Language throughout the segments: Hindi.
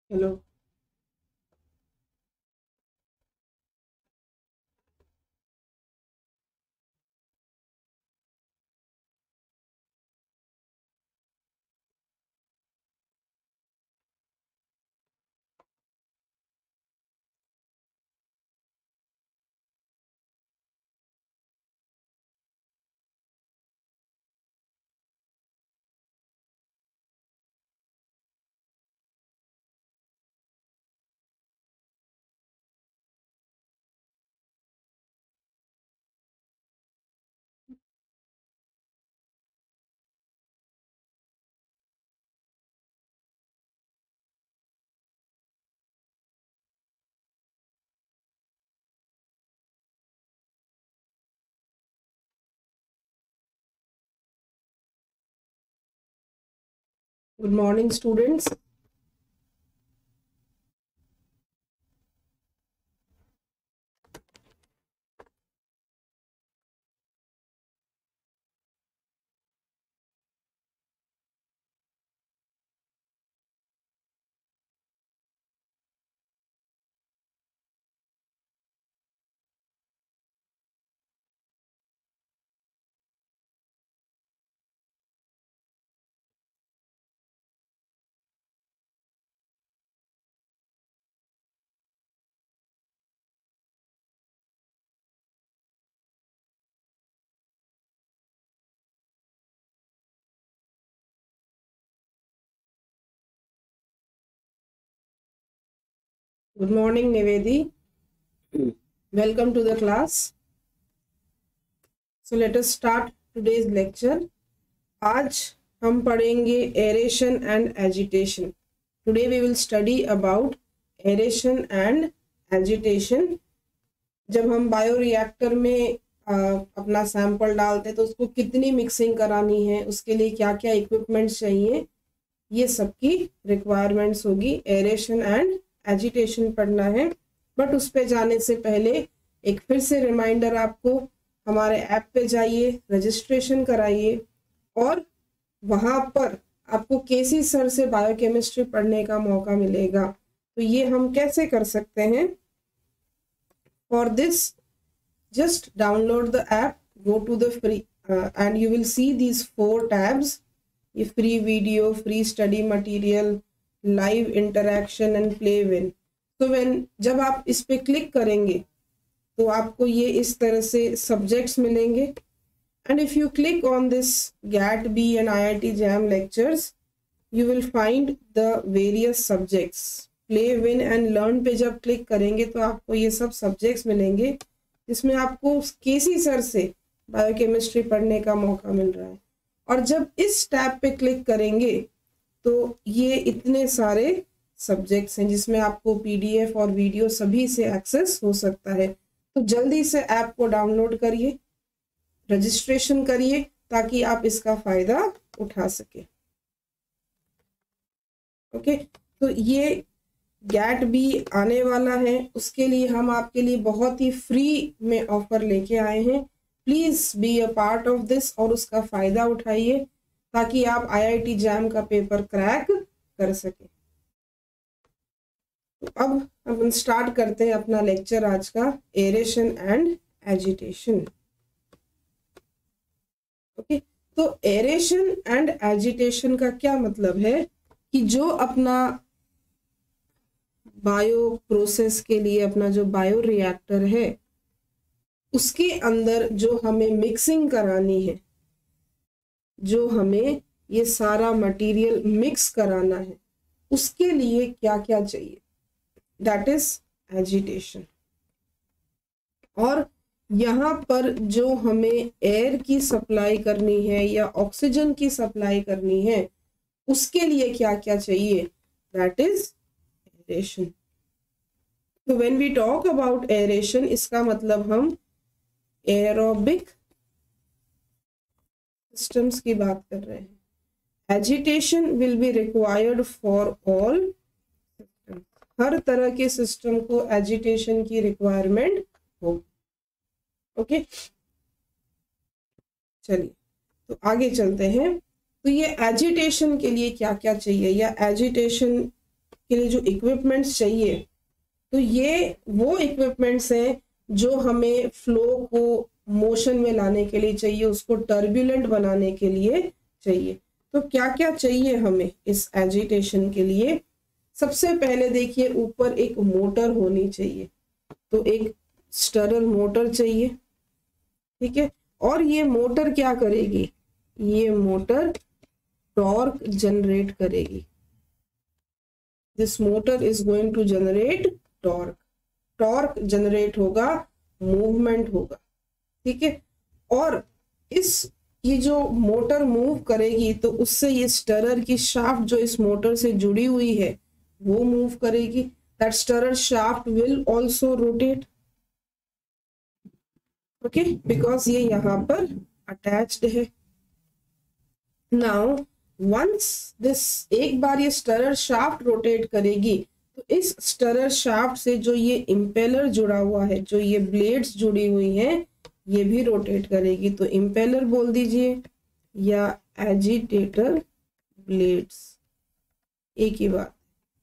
Hello. Good morning students. Good morning Nivedi, welcome to the class. So let us start today's lecture. आज हम पढ़ेंगे aeration and agitation. Today we will study about aeration and agitation. जब हम बायोरिएक्टर में अपना सैंपल डालते हैं तो उसको कितनी मिक्सिंग करानी है, उसके लिए क्या क्या इक्विपमेंट्स चाहिए, ये सबकी रिक्वायरमेंट्स होगी। एरेशन एंड एजिटेशन पढ़ना है, बट उस पे जाने से पहले एक फिर से रिमाइंडर, आपको हमारे ऐप पे जाइए, रजिस्ट्रेशन कराइए और वहाँ पर आपको केसी सर से बायोकेमिस्ट्री पढ़ने का मौका मिलेगा। तो ये हम कैसे कर सकते हैं? For this just download the app, go to the free and you will see these 4 tabs: ये free video, free study material, live interaction and play win। तो जब आप इस पे क्लिक करेंगे तो आपको ये इस तरह से सब्जेक्ट्स मिलेंगे। and if you click on this GAT B and IIT JAM lectures, you will find the various subjects। play win and learn पे जब क्लिक करेंगे तो आपको ये सब सब्जेक्ट्स मिलेंगे जिसमें आपको केसी सर से बायोकेमिस्ट्री पढ़ने का मौका मिल रहा है। और जब इस टैब पे क्लिक करेंगे तो ये इतने सारे सब्जेक्ट्स हैं जिसमें आपको पीडीएफ और वीडियो सभी से एक्सेस हो सकता है। तो जल्दी से ऐप को डाउनलोड करिए, रजिस्ट्रेशन करिए ताकि आप इसका फायदा उठा सके। ओके, तो ये गैट भी आने वाला है, उसके लिए हम आपके लिए बहुत ही फ्री में ऑफर लेके आए हैं। Please be a part of this और उसका फायदा उठाइए ताकि आप आईआईटी जैम का पेपर क्रैक कर सके। तो अब हम स्टार्ट करते हैं अपना लेक्चर आज का, एरेशन एंड एजिटेशन। ओके, तो एरेशन एंड एजिटेशन का क्या मतलब है कि जो अपना बायो प्रोसेस के लिए अपना जो बायो रिएक्टर है उसके अंदर जो हमें मिक्सिंग करानी है, जो हमें ये सारा मटेरियल मिक्स कराना है, उसके लिए क्या क्या चाहिए, दैट इज एजिटेशन। और यहाँ पर जो हमें एयर की सप्लाई करनी है या ऑक्सीजन की सप्लाई करनी है उसके लिए क्या क्या चाहिए, दैट इज एरेशन। तो when we talk about aeration, इसका मतलब हम एरोबिक सिस्टम्स की बात कर रहे हैं। Agitation will be required for all system, हर तरह के सिस्टम को एजिटेशन की रिक्वायरमेंट होगी। ओके, चलिए तो आगे चलते हैं। तो ये एजिटेशन के लिए क्या क्या चाहिए या एजिटेशन के लिए जो इक्विपमेंट्स चाहिए, तो ये वो इक्विपमेंट्स हैं जो हमें फ्लो को मोशन में लाने के लिए चाहिए, उसको टर्बुलेंट बनाने के लिए चाहिए। तो क्या क्या चाहिए हमें इस एजिटेशन के लिए? सबसे पहले देखिए, ऊपर एक मोटर होनी चाहिए, तो एक स्टरर मोटर चाहिए, ठीक है। और ये मोटर क्या करेगी? ये मोटर टॉर्क जनरेट करेगी। This motor is going to generate torque. Torque generate होगा, मूवमेंट होगा, ठीक है। और ये जो मोटर मूव करेगी तो उससे ये स्टरर की शाफ्ट जो इस मोटर से जुड़ी हुई है वो मूव करेगी। That stirrer shaft will also rotate, okay, because ये यहाँ पर अटैच्ड है। नाउ वंस दिस, एक बार ये स्टरर शाफ्ट रोटेट करेगी तो इस स्टरर शाफ्ट से जो ये इम्पेलर जुड़ा हुआ है, जो ये ब्लेड्स जुड़ी हुई हैं, ये भी रोटेट करेगी। तो इम्पेलर बोल दीजिए या एजिटेटर ब्लेड्स, एक ही बात,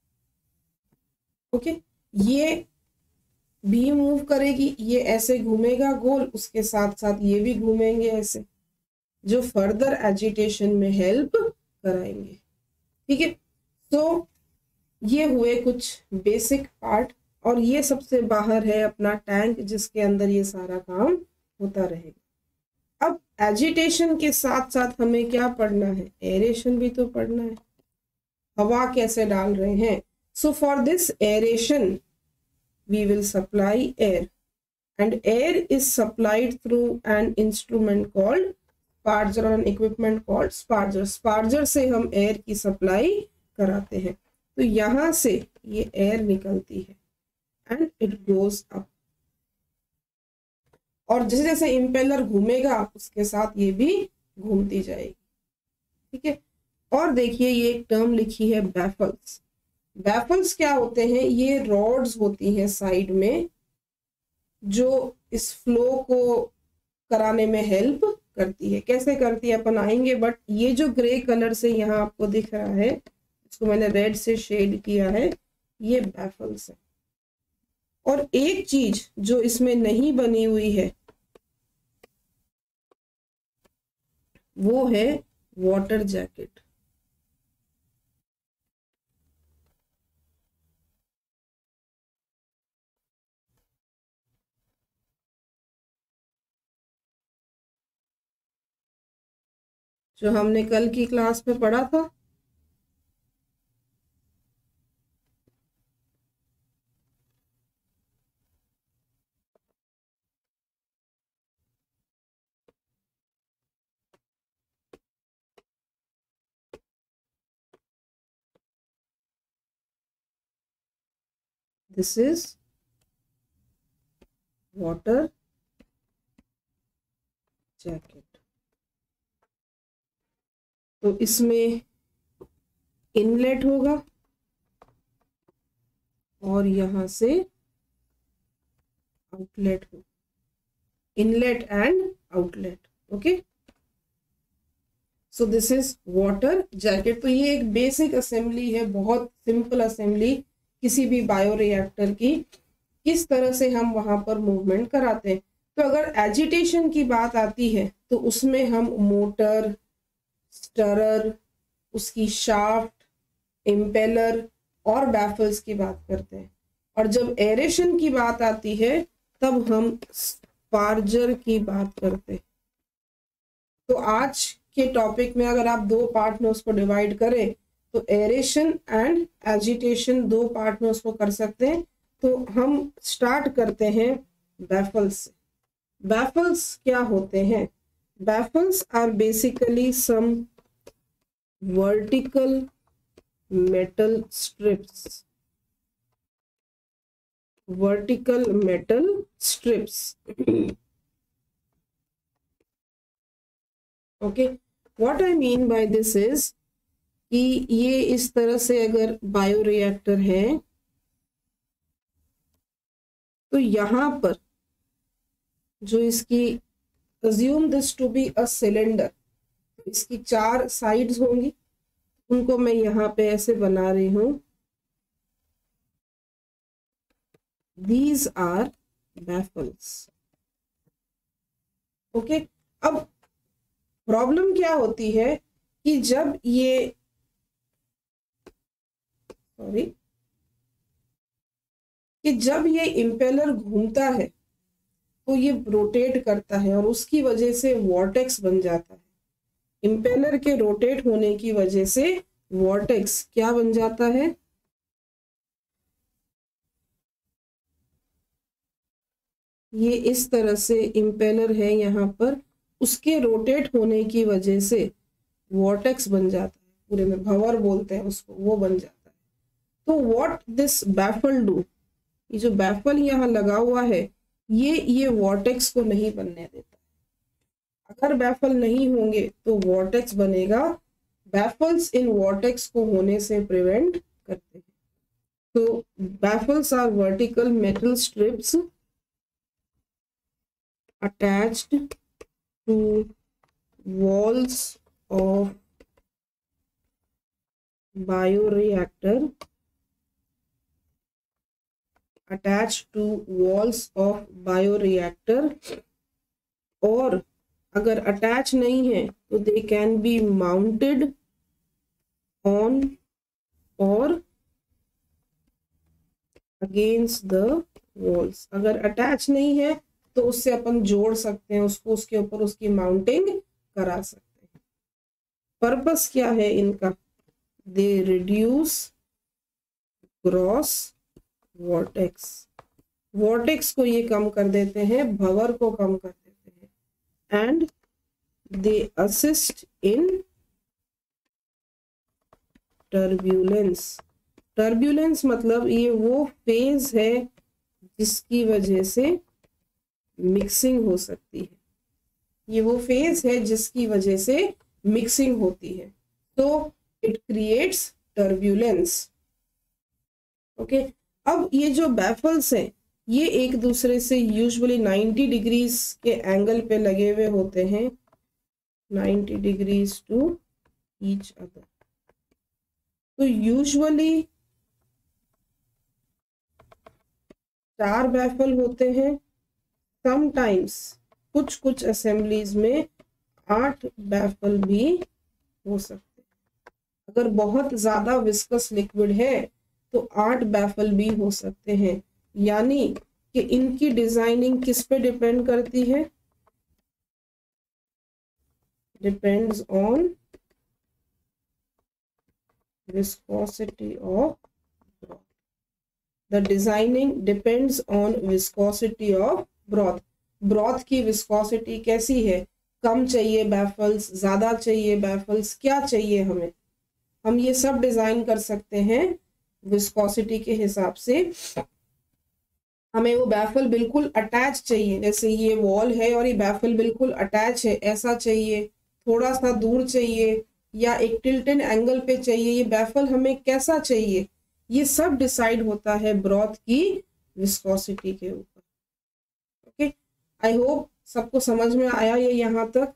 ओके। ये भी मूव करेगी, ये ऐसे घूमेगा गोल, उसके साथ साथ ये भी घूमेंगे ऐसे, जो फर्दर एजिटेशन में हेल्प कराएंगे, ठीक है। तो ये हुए कुछ बेसिक पार्ट, और ये सबसे बाहर है अपना टैंक जिसके अंदर ये सारा काम होता रहेगा। अब एजिटेशन के साथ साथ हमें क्या पढ़ना है? एरेशन भी तो पढ़ना है। हवा कैसे डाल रहे हैं? So for this aeration we will supply air, and air is supplied through an instrument called sparger or an equipment called sparger. Sparger से हम air की supply कराते हैं। तो यहाँ से ये air निकलती है and it goes up, और जैसे जैसे इम्पेलर घूमेगा उसके साथ ये भी घूमती जाएगी, ठीक है। और देखिए ये एक टर्म लिखी है बैफल्स। बैफल्स क्या होते हैं? ये रॉड्स होती हैं साइड में जो इस फ्लो को कराने में हेल्प करती है। कैसे करती है अपन आएंगे, बट ये जो ग्रे कलर से यहाँ आपको दिख रहा है, इसको मैंने रेड से शेड किया है, ये बैफल्स है। और एक चीज जो इसमें नहीं बनी हुई है वो है वाटर जैकेट। जो हमने कल की क्लास में पढ़ा था, दिस इज वाटर जैकेट। तो इसमें इनलेट होगा और यहां से आउटलेट होगा, inlet and outlet, okay. So this is water jacket. तो ये एक बेसिक असेंबली है, बहुत सिंपल असेंबली किसी भी बायोरिएक्टर की, किस तरह से हम वहां पर मूवमेंट कराते हैं। तो अगर एजिटेशन की बात आती है तो उसमें हम मोटर, स्टरर, उसकी शाफ्ट, इम्पेलर और बैफल्स की बात करते हैं। और जब एरेशन की बात आती है तब हम स्पार्जर की बात करते हैं। तो आज के टॉपिक में अगर आप दो पार्ट में उसको डिवाइड करें तो एरेशन एंड एजिटेशन, दो पार्ट में उसको कर सकते हैं। तो हम स्टार्ट करते हैं बैफल्स से। बैफल्स क्या होते हैं? Baffles are basically some vertical metal strips, vertical metal strips. Okay, what I mean by this is कि ये इस तरह से अगर बायोरिएक्टर है तो यहाँ पर जो इसकी, assume this to be a cylinder, इसकी चार साइड्स होंगी, उनको मैं यहाँ पे ऐसे बना रही हूँ these are baffles. ओके अब प्रॉब्लम क्या होती है कि जब ये जब ये इम्पेलर घूमता है तो ये रोटेट करता है और उसकी वजह से वॉर्टेक्स बन जाता है। इम्पेलर के रोटेट होने की वजह से वॉर्टेक्स क्या बन जाता है, ये इस तरह से इम्पेलर है यहाँ पर, उसके रोटेट होने की वजह से वॉर्टेक्स बन जाता है, पूरे में भंवर बोलते हैं उसको, वो बन जाता है। तो व्हाट दिस बैफल डू, ये जो बैफल यहाँ लगा हुआ है ये वॉर्टेक्स को नहीं बनने देता। अगर बैफल नहीं होंगे तो वॉर्टेक्स बनेगा, बैफल्स इन वॉर्टेक्स को होने से प्रिवेंट करते हैं। तो baffles are vertical metal strips attached to walls of bioreactor, और अगर अटैच नहीं है तो they can be mounted on or against the walls. अगर अटैच नहीं है तो उससे अपन जोड़ सकते हैं उसको, उसके ऊपर उसकी माउंटिंग करा सकते हैं। पर्पस क्या है इनका, they reduce gross vortex, vortex को ये कम कर देते हैं, भंवर को कम कर देते हैं, and they assist in turbulence. Turbulence मतलब ये वो फेज है जिसकी वजह से मिक्सिंग हो सकती है, ये वो फेज है जिसकी वजह से मिक्सिंग होती है, तो इट क्रिएट्स टर्ब्यूलेंस। ओके अब ये जो बैफल्स हैं ये एक दूसरे से यूजुअली 90 डिग्रीज के एंगल पे लगे हुए होते हैं, 90 डिग्रीज टू ईच अदर। तो यूजुअली 4 बैफल होते हैं, समटाइम्स कुछ असेंबलीज में 8 बैफल भी हो सकते हैं। अगर बहुत ज्यादा विस्कस लिक्विड है तो 8 बैफल भी हो सकते हैं। यानी कि इनकी डिजाइनिंग किस पे डिपेंड करती है, depends on viscosity of broth. The designing depends on viscosity of broth. Broth की विस्कोसिटी कैसी है, कम चाहिए बैफल्स, ज्यादा चाहिए बैफल्स, क्या चाहिए हमें, हम ये सब डिजाइन कर सकते हैं विस्कोसिटी के हिसाब से। हमें वो बैफल बिल्कुल अटैच चाहिए, जैसे ये वॉल है और ये बैफल बिल्कुल अटैच है, ऐसा चाहिए, थोड़ा सा दूर चाहिए, या एक टिल्टेड एंगल पे चाहिए, ये बैफल हमें कैसा चाहिए, ये सब डिसाइड होता है ब्रॉथ की विस्कोसिटी के ऊपर। ओके आई होप सबको समझ में आया ये यहाँ तक।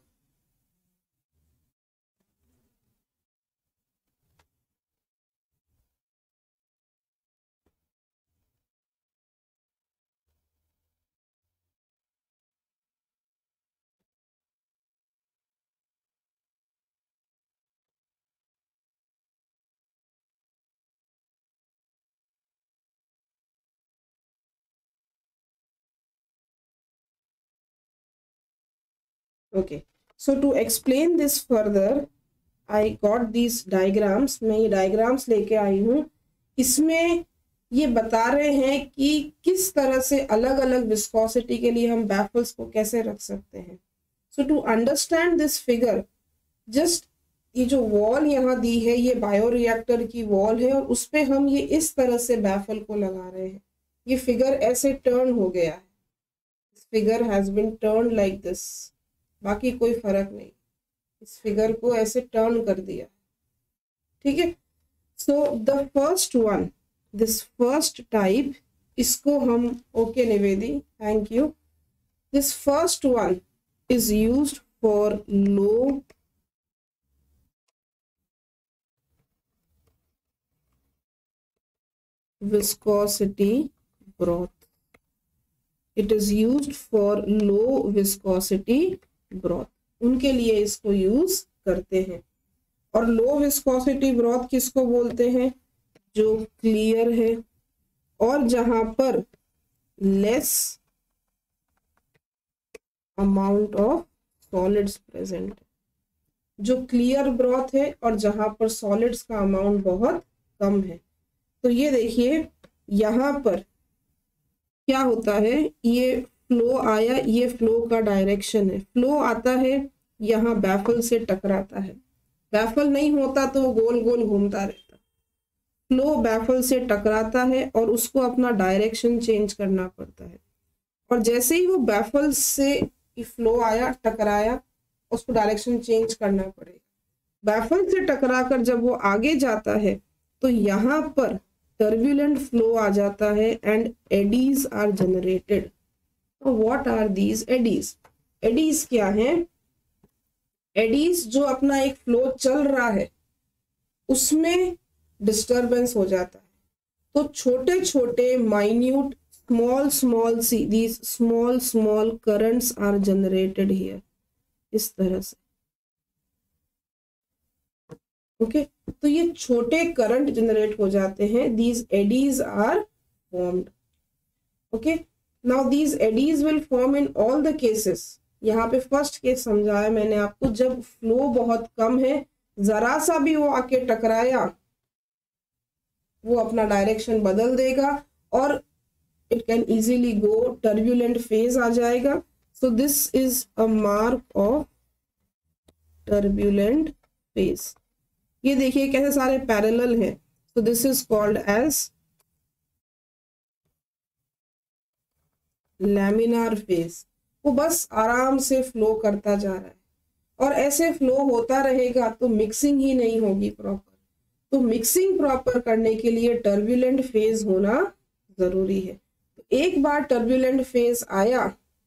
Okay, so to explain this further, I got these diagrams. मैं ये diagrams लेके आई हूँ, इसमें ये बता रहे हैं कि किस तरह से अलग अलग विस्कोसिटी के लिए हम बैफल्स को कैसे रख सकते हैं। So to understand this figure, just ये जो वॉल यहाँ दी है ये बायोरिएक्टर की वॉल है और उस पे हम ये इस तरह से बैफल को लगा रहे हैं। ये फिगर ऐसे टर्न हो गया है, figure has been turn like this, बाकी कोई फर्क नहीं, इस फिगर को ऐसे टर्न कर दिया, ठीक है। So the first one, this first type, इसको हम okay Nivedi, thank you. This first one is used for low viscosity broth, it is used for low viscosity broth, उनके लिए इसको यूज करते हैं। और लो विस्कोसिटी ब्रॉथ किसको बोलते हैं? जो क्लियर है और जहां पर less amount of solids present, जो क्लियर ब्रॉथ है और जहां पर सॉलिड्स का अमाउंट बहुत कम है। तो ये देखिए यहाँ पर क्या होता है, ये फ्लो आया, ये फ्लो का डायरेक्शन है, फ्लो आता है यहाँ बैफल से टकराता है, बैफल नहीं होता तो वो गोल गोल घूमता रहता, फ्लो बैफल से टकराता है और उसको अपना डायरेक्शन चेंज करना पड़ता है। और जैसे ही वो बैफल से फ्लो आया, टकराया, उसको डायरेक्शन चेंज करना पड़ेगा। बैफल से टकराकर जब वो आगे जाता है तो यहाँ पर टर्बुलेंट फ्लो आ जाता है and eddies are generated. What are these eddies? Eddies क्या है? एडीज जो अपना एक फ्लो चल रहा है उसमें डिस्टरबेंस हो जाता है, तो छोटे छोटे minute these small currents are generated here, इस तरह से। ओके तो ये छोटे करंट जनरेट हो जाते हैं, these eddies are formed. okay now these eddies will form in all the cases. यहाँ पे फर्स्ट केस समझाया मैंने आपको, जब फ्लो बहुत कम है, जरा सा भी वो आके टकराया वो अपना डायरेक्शन बदल देगा और it can easily go turbulent phase आ जाएगा। so this is a mark of turbulent phase। ये देखिए कैसे सारे पैरेलल हैं, so this is called as laminar phase। वो बस आराम से फ्लो करता जा रहा है और ऐसे फ्लो होता रहेगा तो मिक्सिंग ही नहीं होगी प्रॉपर। तो मिक्सिंग प्रॉपर करने के लिए टर्बुलेंट फेज होना जरूरी है। एक बार टर्बुलेंट फेज आया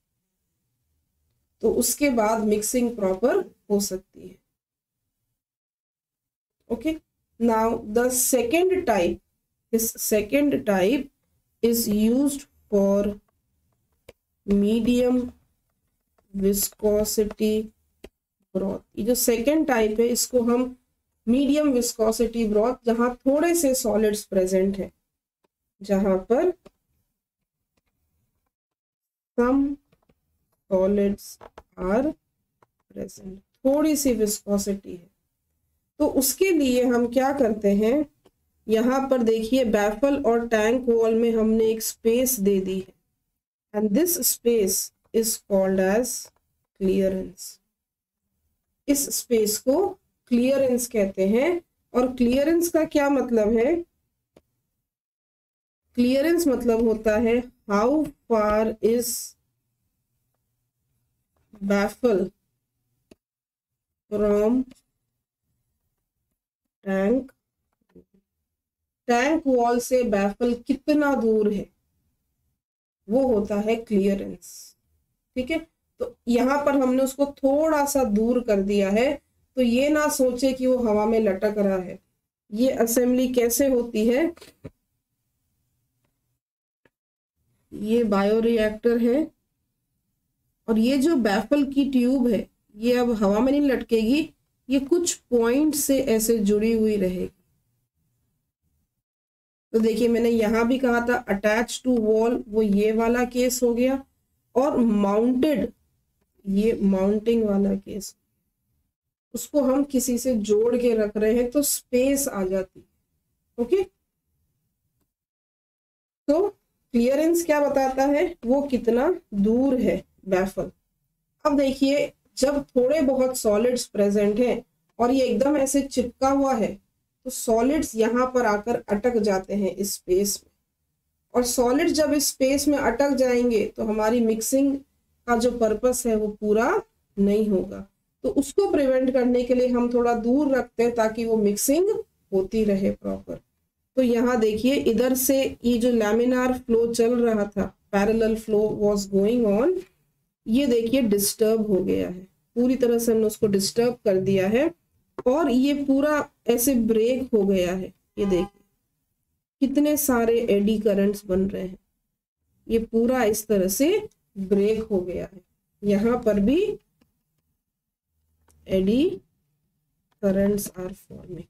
तो उसके बाद मिक्सिंग प्रॉपर हो सकती है। Okay now the second type, this second type is used for medium viscosity broth. ये जो सेकेंड टाइप है इसको हम मीडियम विस्कोसिटी ब्रॉथ, जहां थोड़े से सॉलिड्स प्रेजेंट है, जहां पर some solids are present, थोड़ी सी विस्कोसिटी है, तो उसके लिए हम क्या करते हैं, यहाँ पर देखिए बैफल और टैंक वॉल में हमने एक स्पेस दे दी है and this space is called as clearance. इस स्पेस को क्लियरेंस कहते हैं। और क्लियरेंस का क्या मतलब है? क्लियरेंस मतलब होता है how far is baffle from tank, tank wall से बैफल कितना दूर है, वो होता है क्लियरेंस। ठीक है, तो यहाँ पर हमने उसको थोड़ा सा दूर कर दिया है, तो ये ना सोचे कि वो हवा में लटक रहा है। ये असेंबली कैसे होती है, ये बायोरिएक्टर है और ये जो बैफल की ट्यूब है ये अब हवा में नहीं लटकेगी, ये कुछ पॉइंट से ऐसे जुड़ी हुई रहेगी। तो देखिए मैंने यहां भी कहा था अटैच टू वॉल, वो ये वाला केस हो गया, और माउंटेड ये माउंटिंग वाला केस, उसको हम किसी से जोड़ के रख रहे हैं तो स्पेस आ जाती है। ओके, तो क्लियरेंस क्या बताता है, वो कितना दूर है बैफल। अब देखिए जब थोड़े बहुत सॉलिड्स प्रेजेंट हैं और ये एकदम ऐसे चिपका हुआ है तो सॉलिड्स यहाँ पर आकर अटक जाते हैं इस स्पेस में, और सॉलिड्स जब इस स्पेस में अटक जाएंगे तो हमारी मिक्सिंग का जो पर्पस है वो पूरा नहीं होगा। तो उसको प्रिवेंट करने के लिए हम थोड़ा दूर रखते हैं ताकि वो मिक्सिंग होती रहे प्रॉपर। तो यहाँ देखिए इधर से ये जो लैमिनार फ्लो चल रहा था, parallel flow was going on, ये देखिए डिस्टर्ब हो गया है, पूरी तरह से हमने उसको डिस्टर्ब कर दिया है और ये पूरा ऐसे ब्रेक हो गया है। ये देखिए कितने सारे एडी करंट्स बन रहे हैं। ये पूरा इस तरह से ब्रेक हो गया है। यहाँ पर भी एडी करंट्स आर फॉर्मिंग।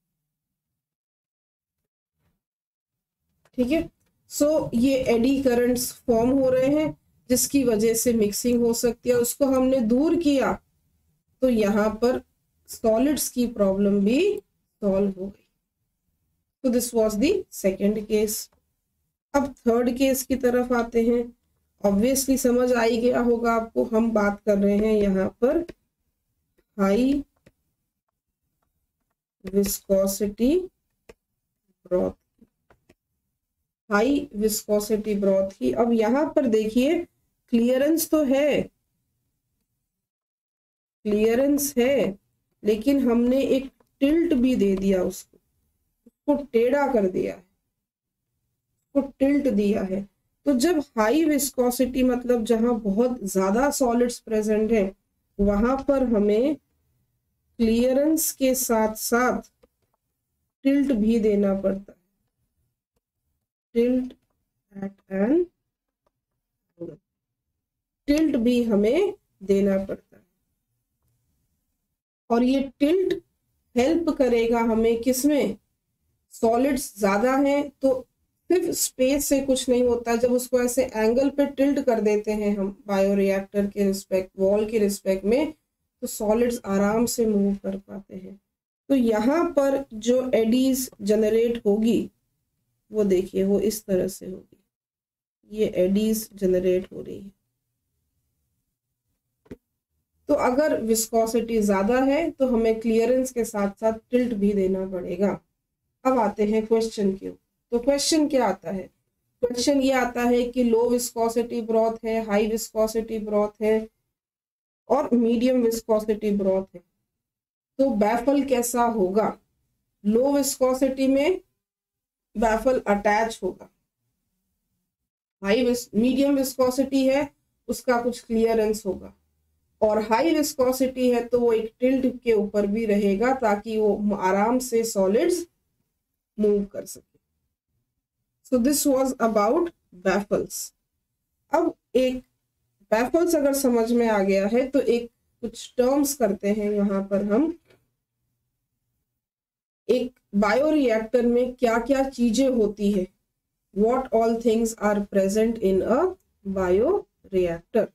ठीक है, सो ये एडी करंट्स फॉर्म हो रहे हैं जिसकी वजह से मिक्सिंग हो सकती है। उसको हमने दूर किया तो यहाँ पर सॉलिड्स की प्रॉब्लम भी सॉल्व हो गई। तो this was the second case. अब थर्ड केस की तरफ आते हैं। ऑब्वियसली समझ आ ही गया होगा आपको, हम बात कर रहे हैं यहाँ पर high viscosity broth, high viscosity broth की। अब यहाँ पर देखिए क्लियरेंस तो है, क्लियरेंस है, लेकिन हमने एक टिल्ट भी दे दिया, उसको टेढ़ा कर दिया है, उसको टिल्ट दिया है। तो जब हाई विस्कोसिटी मतलब जहां बहुत ज्यादा सॉलिड्स प्रेजेंट है वहां पर हमें क्लियरेंस के साथ साथ टिल्ट भी देना पड़ता है, tilt at an angle, tilt भी हमें देना पड़ता है। और ये टिल्ट हेल्प करेगा हमें किसमें, सॉलिड्स ज्यादा हैं तो सिर्फ स्पेस से कुछ नहीं होता। जब उसको ऐसे एंगल पे टिल्ट कर देते हैं हम बायोरिएक्टर के रिस्पेक्ट, वॉल के रिस्पेक्ट में, तो सॉलिड्स आराम से मूव कर पाते हैं। तो यहाँ पर जो एडीज जनरेट होगी वो देखिए वो इस तरह से होगी, ये एडीज जनरेट हो रही है। तो अगर विस्कोसिटी ज्यादा है तो हमें क्लियरेंस के साथ साथ टिल्ट भी देना पड़ेगा। अब आते हैं क्वेश्चन के ऊपर। तो क्वेश्चन क्या आता है, क्वेश्चन ये आता है कि लो विस्कोसिटी ब्रॉथ है, हाई विस्कोसिटी ब्रॉथ है और मीडियम विस्कोसिटी ब्रॉथ है, तो बैफल कैसा होगा। लो विस्कोसिटी में बैफल अटैच होगा, मीडियम विस्कोसिटी है उसका कुछ क्लियरेंस होगा, और हाई विस्कोसिटी है तो वो एक टिल्ट के ऊपर भी रहेगा ताकि वो आराम से सॉलिड्स मूव कर सके। So this was about baffles. अब एक बैफल्स अगर समझ में आ गया है तो एक कुछ टर्म्स करते हैं यहाँ पर हम। एक बायोरिएक्टर में क्या क्या चीजें होती है, what all things are present in a bioreactor,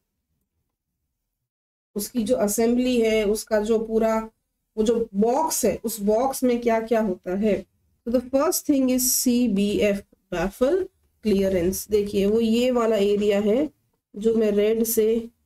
उसकी जो असेंबली है, उसका जो पूरा वो जो बॉक्स है उस बॉक्स में क्या क्या होता है। तो the first thing is CBF, baffle clearance. देखिए वो ये वाला एरिया है जो मैं रेड से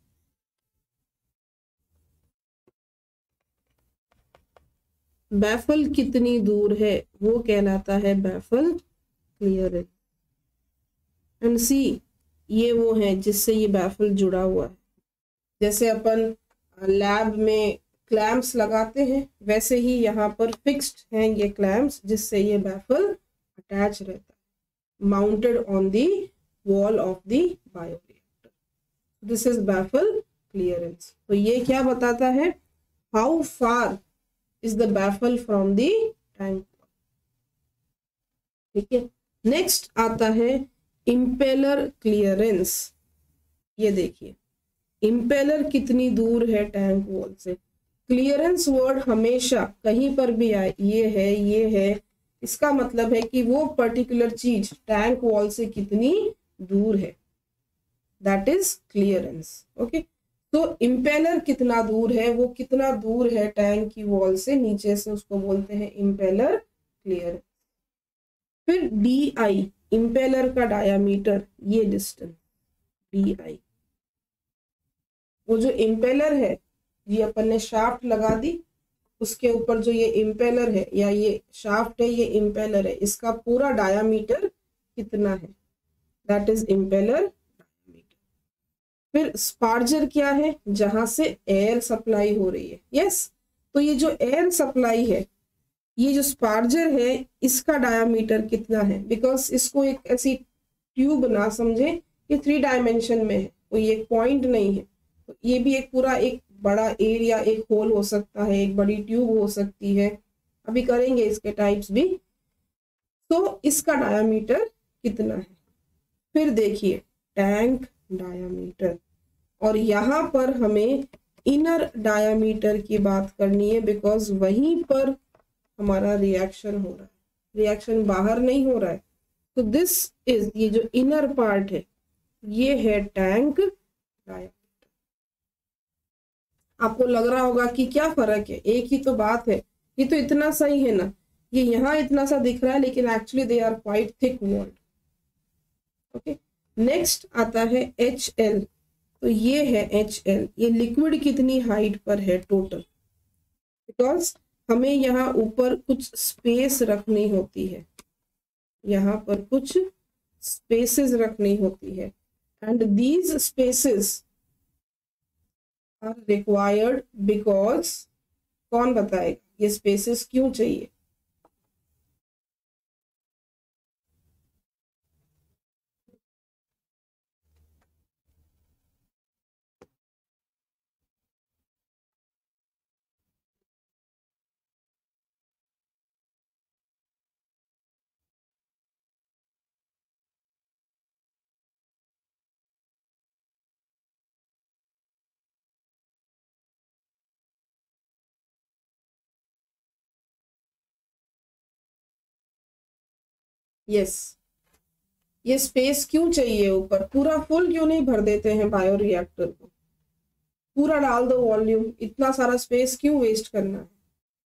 बैफल कितनी दूर है वो कहलाता है बैफल क्लियरेंस। एंड सी ये वो है जिससे ये बैफल जुड़ा हुआ है। जैसे अपन लैब में क्लैम्प्स लगाते हैं वैसे ही यहाँ पर फिक्स्ड हैं ये क्लैम्प्स जिससे ये बैफल अटैच रहता है, mounted on the wall of the bioreactor. This is baffle clearance. तो ये क्या बताता है, how far is the baffle from the tank. ठीक है, नेक्स्ट आता है इम्पेलर क्लियरेंस। ये देखिए इम्पेलर कितनी दूर है टैंक वॉल से। क्लियरेंस वर्ड हमेशा कहीं पर भी आए, ये है, इसका मतलब है कि वो पर्टिकुलर चीज टैंक वॉल से कितनी दूर है, दैट इज क्लियरेंस। ओके, तो इम्पेलर कितना दूर है, वो कितना दूर है टैंक की वॉल से नीचे से, उसको बोलते हैं इम्पेलर क्लियरेंस। फिर DI, इम्पेलर का डायामीटर, ये डिस्टेंस DI। वो जो इम्पेलर है ये अपन ने शाफ्ट लगा दी, उसके ऊपर जो ये इम्पेलर है या ये शाफ्ट है, ये इम्पेलर है, इसका पूरा डायामीटर कितना है, दैट इज इम्पेलर डायामीटर। फिर स्पार्जर क्या है, जहां से एयर सप्लाई हो रही है। यस, तो ये जो एयर सप्लाई है, ये जो स्पार्जर है, इसका डायामीटर कितना है, बिकॉज इसको एक ऐसी ट्यूब ना समझे कि 3 डायमेंशन में है, कोई एक पॉइंट नहीं है। तो ये भी एक पूरा एक बड़ा एरिया, एक होल हो सकता है, एक बड़ी ट्यूब हो सकती है, अभी करेंगे इसके टाइप्स भी। तो इसका डायामीटर कितना है। फिर देखिए टैंक डायामीटर, और यहाँ पर हमें इनर डायामीटर की बात करनी है, बिकॉज वहीं पर हमारा रिएक्शन हो रहा है, रिएक्शन बाहर नहीं हो रहा है। तो दिस इज, ये जो इनर पार्ट है ये है टैंक डायामीटर। आपको लग रहा होगा कि क्या फर्क है, एक ही तो बात है, ये तो इतना सही है ना, ये यहाँ इतना सा दिख रहा है लेकिन actually they are quite thick walled. Okay, next आता है HL। तो ये है HL, ये लिक्विड कितनी हाइट पर है टोटल, बिकॉज हमें यहाँ ऊपर कुछ स्पेस रखनी होती है, यहाँ पर कुछ स्पेसेस रखनी होती है, and these spaces are required because, कौन बताएगा ये स्पेसेस क्यों चाहिए? यस, ये स्पेस क्यों चाहिए ऊपर? पूरा फुल क्यों नहीं भर देते हैं बायोरिएक्टर को, पूरा डाल दो वॉल्यूम, इतना सारा स्पेस क्यों वेस्ट करना है?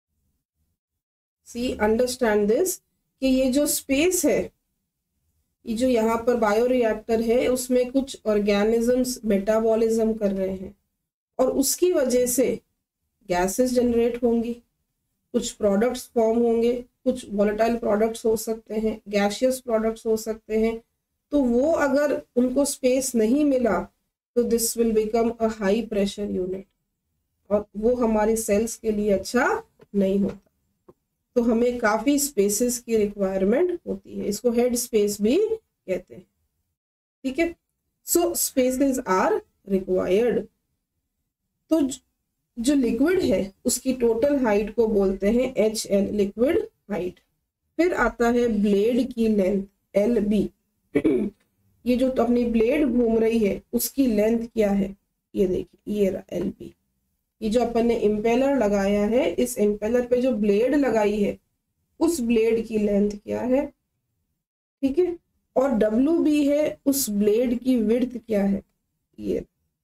सी, अंडरस्टैंड दिस, कि ये जो स्पेस है, ये जो यहाँ पर बायोरिएक्टर है उसमें कुछ ऑर्गेनिजम्स मेटाबॉलिज्म कर रहे हैं, और उसकी वजह से गैसेस जनरेट होंगी, कुछ प्रोडक्ट्स फॉर्म होंगे, कुछ वोलेटाइल प्रोडक्ट्स हो सकते हैं, गैसियस प्रोडक्ट्स हो सकते हैं। तो वो अगर उनको स्पेस नहीं मिला तो this will become a high pressure unit, और वो हमारी सेल्स के लिए अच्छा नहीं होता। तो हमें काफी स्पेसेस की रिक्वायरमेंट होती है, इसको हेड स्पेस भी कहते हैं। ठीक है, सो स्पेसेस आर रिक्वायर्ड। तो जो लिक्विड है उसकी टोटल हाइट को बोलते हैं HL, लिक्विड हाइट। फिर आता है ब्लेड की लेंथ LB। ये जो तो अपनी ब्लेड घूम रही है उसकी लेंथ क्या है, ये देखिए, ये रहा LB। ये जो अपन ने इम्पेलर लगाया है, इस इम्पेलर पे जो ब्लेड लगाई है उस ब्लेड की लेंथ क्या है, ठीक है, और WB है, उस ब्लेड की विड्थ क्या है, ये।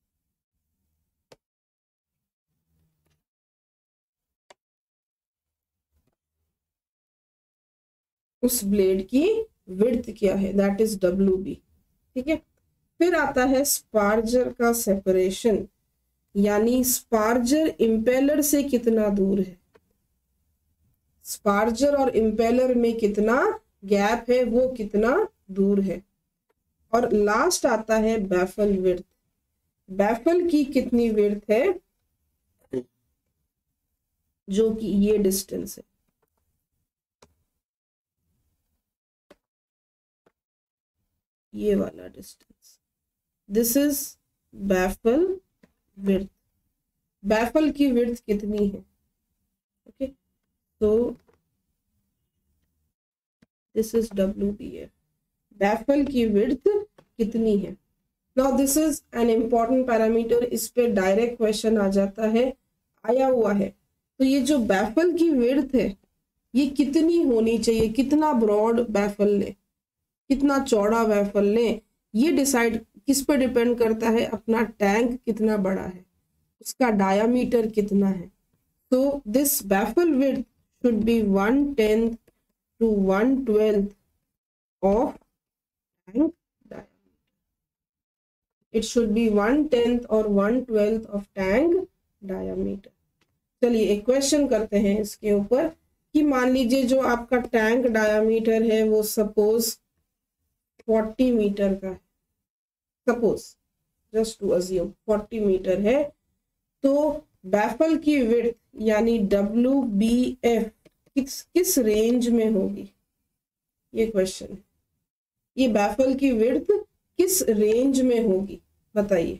उस ब्लेड की विड्थ क्या है, दैट इज WB। ठीक है, फिर आता है स्पार्जर का सेपरेशन, यानी स्पार्जर इम्पेलर से कितना दूर है, स्पार्जर और इम्पेलर में कितना गैप है, वो कितना दूर है। और लास्ट आता है बैफल विड्थ, बैफल की कितनी विड्थ है, जो कि ये डिस्टेंस है, ये वाला distance, this is baffle width. Baffle की विड्थ कितनी है, ओके, तो दिस इज WBF, बैफल की विड्थ कितनी है। Now this is an important parameter, इस पे डायरेक्ट क्वेश्चन आ जाता है, आया हुआ है। तो ये जो बैफल की विड्थ है ये कितनी होनी चाहिए, कितना ब्रॉड बैफल ले, कितना चौड़ा बैफल ले, ये डिसाइड किस पे डिपेंड करता है, अपना टैंक कितना बड़ा है, उसका डायामीटर कितना है। तो this baffle width should be 1/10 to 1/12 of tank diameter. It should be 1/10 or 1/12 of tank diameter. चलिए एक क्वेश्चन करते हैं इसके ऊपर, कि मान लीजिए जो आपका टैंक डायामीटर है वो सपोज 40 मीटर का है, suppose just to assume 40 meter है, तो बैफल की विड्थ यानी WBF किस रेंज में होगी, ये क्वेश्चन है। ये बैफल की विड्थ किस रेंज में होगी, बताइए।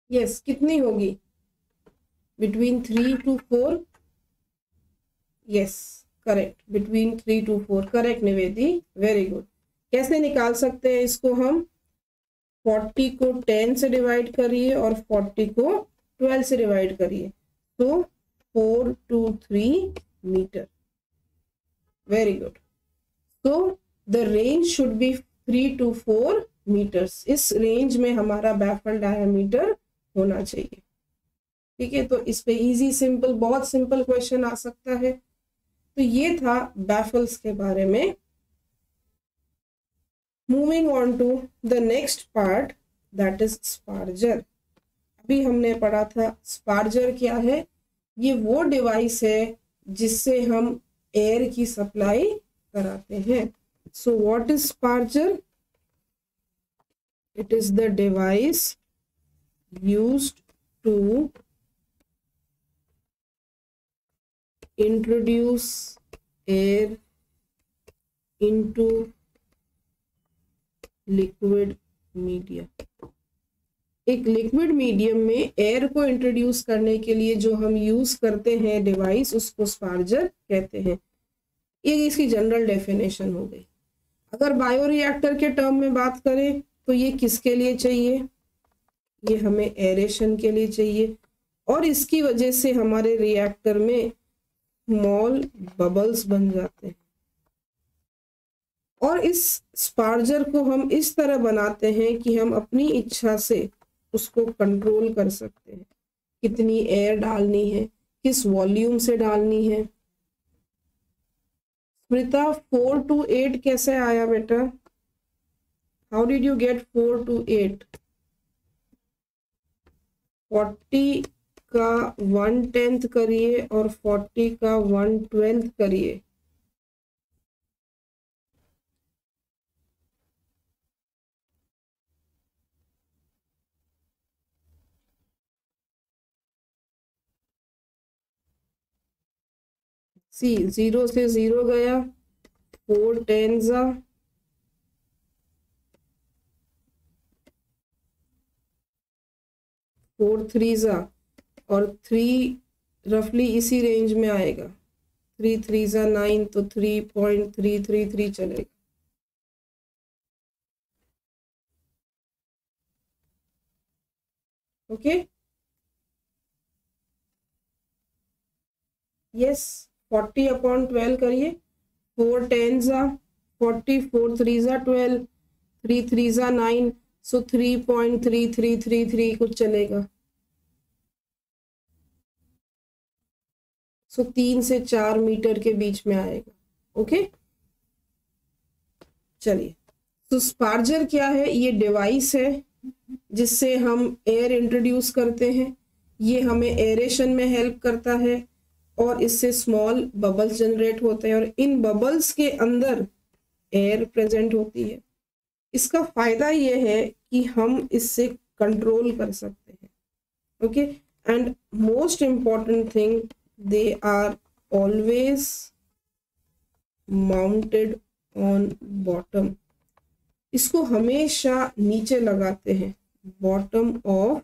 यस, कितनी होगी? Between 3 to 4। Yes correct, between 3 to 4। Correct Nivedi, very good. कैसे निकाल सकते हैं इसको हम? 40 को 10 से डिवाइड करिए और 40 को 12 से डिवाइड करिए, तो 4 to 3 मीटर। Very good. तो the range should be 3 to 4 meters. इस रेंज में हमारा बैफल डायमीटर होना चाहिए। ठीक है, तो इस पे इजी सिंपल, बहुत सिंपल क्वेश्चन आ सकता है। तो ये था बैफल्स के बारे में। Moving on to the next part, that is sparger. अभी हमने पढ़ा था स्पार्जर क्या है। ये वो डिवाइस है जिससे हम एयर की सप्लाई कराते हैं। So what is sparger? It is the device used to introduce air into liquid medium। एक लिक्विड मीडियम में एयर को इंट्रोड्यूस करने के लिए जो हम यूज करते हैं डिवाइस, उसको स्पार्जर कहते हैं। ये इसकी जनरल डेफिनेशन हो गई। अगर बायोरिएक्टर के टर्म में बात करें तो ये किसके लिए चाहिए? ये हमें एरेशन के लिए चाहिए, और इसकी वजह से हमारे रिएक्टर में स्मॉल बबल्स बन जाते हैं। और इस स्पार्जर को हम इस तरह बनाते हैं कि हम अपनी इच्छा से उसको कंट्रोल कर सकते हैं, कितनी एयर डालनी है, किस वॉल्यूम से डालनी है। स्मृता, 4 to 8 कैसे आया बेटा? How did you get 4 to 8? 40 का 1/10 करिए और 40 का 1/12 करिए। सी 0 से 0 गया, 4 10s, 4 3s, और 3 रफली इसी रेंज में आएगा। 3 3s 9, तो 3.333 चलेगा। ओके, यस, 40/12 करिए। 4 10s 40, 4 3s 12, 3 3s 9, सो 3.3333 कुछ चलेगा। सो 3 से 4 मीटर के बीच में आएगा। ओके, चलिए। तो स्पार्जर क्या है? ये डिवाइस है जिससे हम एयर इंट्रोड्यूस करते हैं। ये हमें एरेशन में हेल्प करता है और इससे स्मॉल बबल्स जनरेट होते हैं, और इन बबल्स के अंदर एयर प्रेजेंट होती है। इसका फायदा ये है कि हम इससे कंट्रोल कर सकते हैं। Okay, and most important thing, they are always mounted on bottom। इसको हमेशा नीचे लगाते हैं, बॉटम ऑफ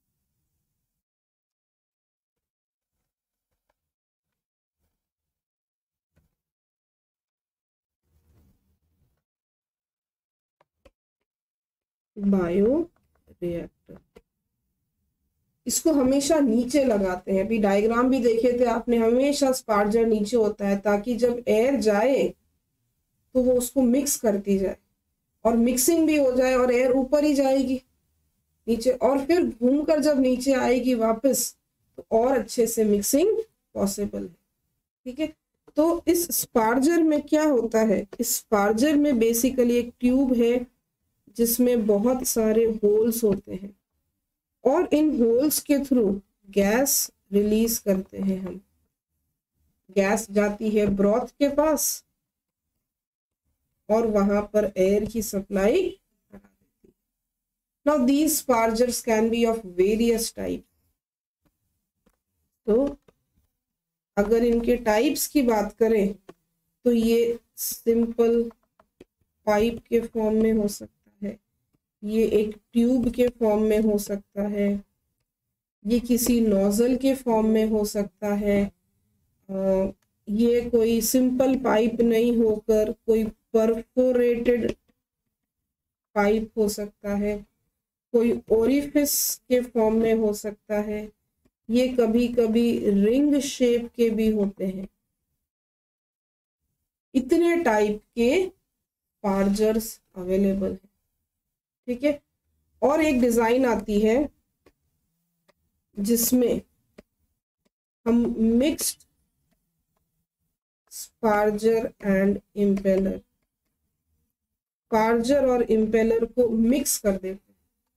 बायो रिएक्टर। इसको हमेशा नीचे लगाते हैं। अभी डायग्राम भी देखे थे आपने, हमेशा स्पार्जर नीचे होता है ताकि जब एयर जाए तो वो उसको मिक्स करती जाए, और मिक्सिंग भी हो जाए, और एयर ऊपर ही जाएगी नीचे, और फिर घूमकर जब नीचे आएगी वापस तो और अच्छे से मिक्सिंग पॉसिबल है। ठीक है, तो इस स्पार्जर में क्या होता है? इस स्पार्जर में बेसिकली एक ट्यूब है जिसमें बहुत सारे होल्स होते हैं, और इन होल्स के थ्रू गैस रिलीज करते हैं हम। गैस जाती है ब्रॉथ के पास और वहां पर एयर की सप्लाई करा देती है। Now these spargers can be of various type. तो अगर इनके टाइप्स की बात करें तो ये सिंपल पाइप के फॉर्म में हो सकता है, ये एक ट्यूब के फॉर्म में हो सकता है, ये किसी नोजल के फॉर्म में हो सकता है, ये कोई सिंपल पाइप नहीं होकर कोई परफोरेटेड पाइप हो सकता है, कोई ओरिफिस के फॉर्म में हो सकता है, ये कभी कभी रिंग शेप के भी होते हैं। इतने टाइप के स्पार्जर्स अवेलेबल है, ठीक है। और एक डिजाइन आती है जिसमें हम mixed sparger and impeller, sparger और इम्पेलर को मिक्स कर देते हैं,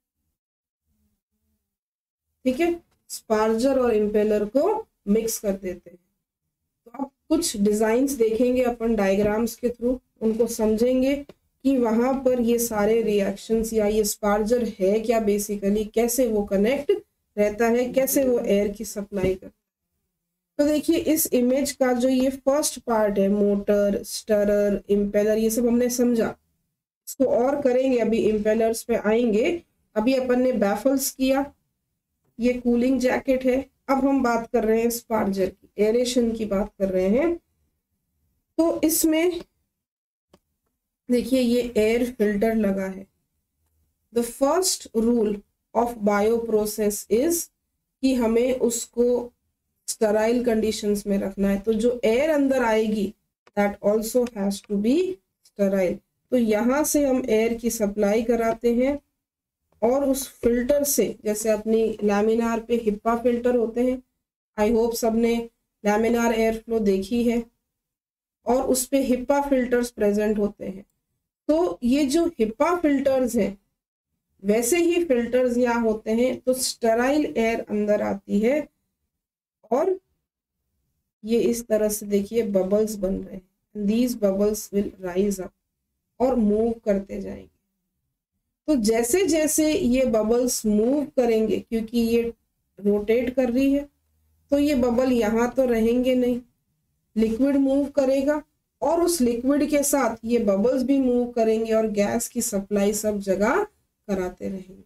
ठीक है। स्पार्जर और इम्पेलर को मिक्स कर देते हैं। तो आप कुछ डिजाइन्स देखेंगे अपन डायग्राम्स के थ्रू, उनको समझेंगे कि वहां पर ये सारे रिएक्शंस या ये स्पार्जर है क्या बेसिकली, कैसे वो कनेक्ट रहता है, कैसे वो एयर की सप्लाई करता है। तो देखिए इस इमेज का जो ये फर्स्ट पार्ट है, मोटर, स्टरर, इम्पेलर, ये सब हमने समझा। इसको और करेंगे, अभी इम्पेलर्स पे आएंगे। अभी अपन ने बैफल्स किया, ये कूलिंग जैकेट है। अब हम बात कर रहे हैं स्पार्जर की, एरेशन की बात कर रहे हैं। तो इसमें देखिए ये एयर फिल्टर लगा है। The first rule of bioprocess is कि हमें उसको स्टराइल कंडीशंस में रखना है। तो जो एयर अंदर आएगी that also has to be sterile. तो यहाँ से हम एयर की सप्लाई कराते हैं और उस फिल्टर से, जैसे अपनी लैमिनार पे हिप्पा फिल्टर होते हैं, आई होप सबने लैमिनार एयर फ्लो देखी है, और उस पे हिप्पा फिल्टर्स प्रेजेंट होते हैं। तो ये जो हिप्पा फिल्टर्स हैं वैसे ही फिल्टर्स यहाँ होते हैं। तो स्टराइल एयर अंदर आती है और ये इस तरह से देखिए बबल्स बन रहे हैं। These bubbles will rise up और मूव करते जाएंगे। तो जैसे जैसे ये बबल्स मूव करेंगे, क्योंकि ये रोटेट कर रही है, तो ये बबल यहाँ तो रहेंगे नहीं, लिक्विड मूव करेगा और उस लिक्विड के साथ ये बबल्स भी मूव करेंगे और गैस की सप्लाई सब जगह कराते रहेंगे,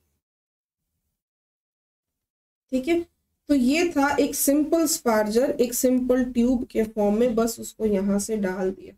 ठीक है। तो ये था एक सिंपल स्पार्जर, एक सिंपल ट्यूब के फॉर्म में, बस उसको यहां से डाल दिया।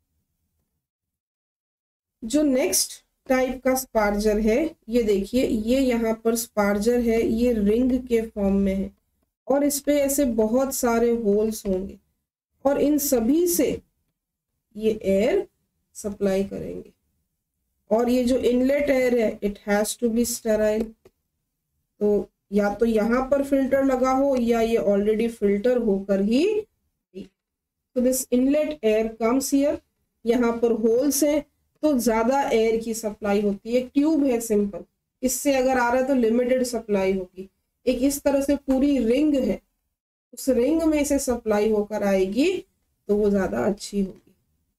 जो नेक्स्ट टाइप का स्पार्जर है, ये देखिए, ये यहाँ पर स्पार्जर है, ये रिंग के फॉर्म में है और इस पे ऐसे बहुत सारे होल्स होंगे और इन सभी से ये एयर सप्लाई करेंगे। और ये जो इनलेट एयर है it has to be sterile. तो या तो यहाँ पर फिल्टर लगा हो या ये ऑलरेडी फिल्टर होकर ही। तो this inlet air comes here, यहाँ पर होल्स हैं तो ज्यादा एयर की सप्लाई होती है। एक ट्यूब है सिंपल, इससे अगर आ रहा है तो लिमिटेड सप्लाई होगी। एक इस तरह से पूरी रिंग है, उस रिंग में से सप्लाई होकर आएगी तो वो ज्यादा अच्छी होगी,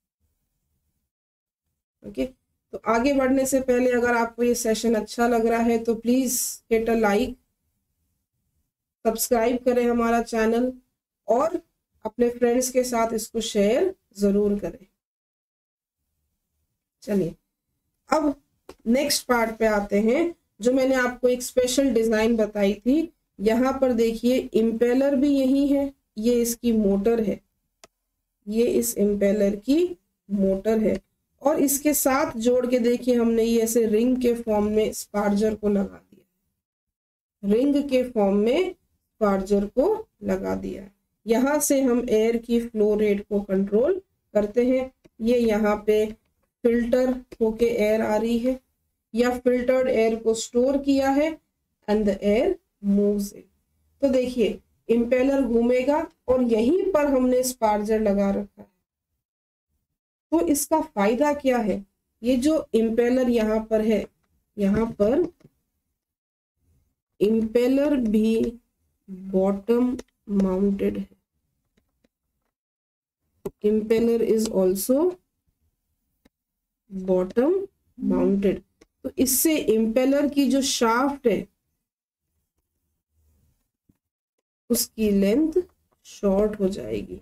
ओके। तो आगे बढ़ने से पहले अगर आपको ये सेशन अच्छा लग रहा है तो please hit a like, subscribe करें हमारा चैनल और अपने फ्रेंड्स के साथ इसको शेयर जरूर करें। चलिए अब नेक्स्ट पार्ट पे आते हैं, जो मैंने आपको एक स्पेशल डिजाइन बताई थी। यहाँ पर देखिए इम्पेलर भी यही है, ये इसकी मोटर है, ये इस इम्पेलर की मोटर है और इसके साथ जोड़ के देखिए हमने ये ऐसे रिंग के फॉर्म में स्पार्जर को लगा दिया, रिंग के फॉर्म में स्पार्जर को लगा दिया। यहाँ से हम एयर की फ्लो रेट को कंट्रोल करते हैं। ये यहाँ पे फिल्टर होके एयर आ रही है या फिल्टर्ड एयर को स्टोर किया है and the air moves it. तो देखिए इम्पेलर घूमेगा और यहीं पर हमने स्पार्जर लगा रखा है। तो इसका फायदा क्या है, ये जो इम्पेलर यहाँ पर है, यहाँ पर इम्पेलर भी बॉटम माउंटेड है, impeller is also bottom mounted. तो इससे इम्पेलर की जो शाफ्ट है उसकी लेंथ शॉर्ट हो जाएगी,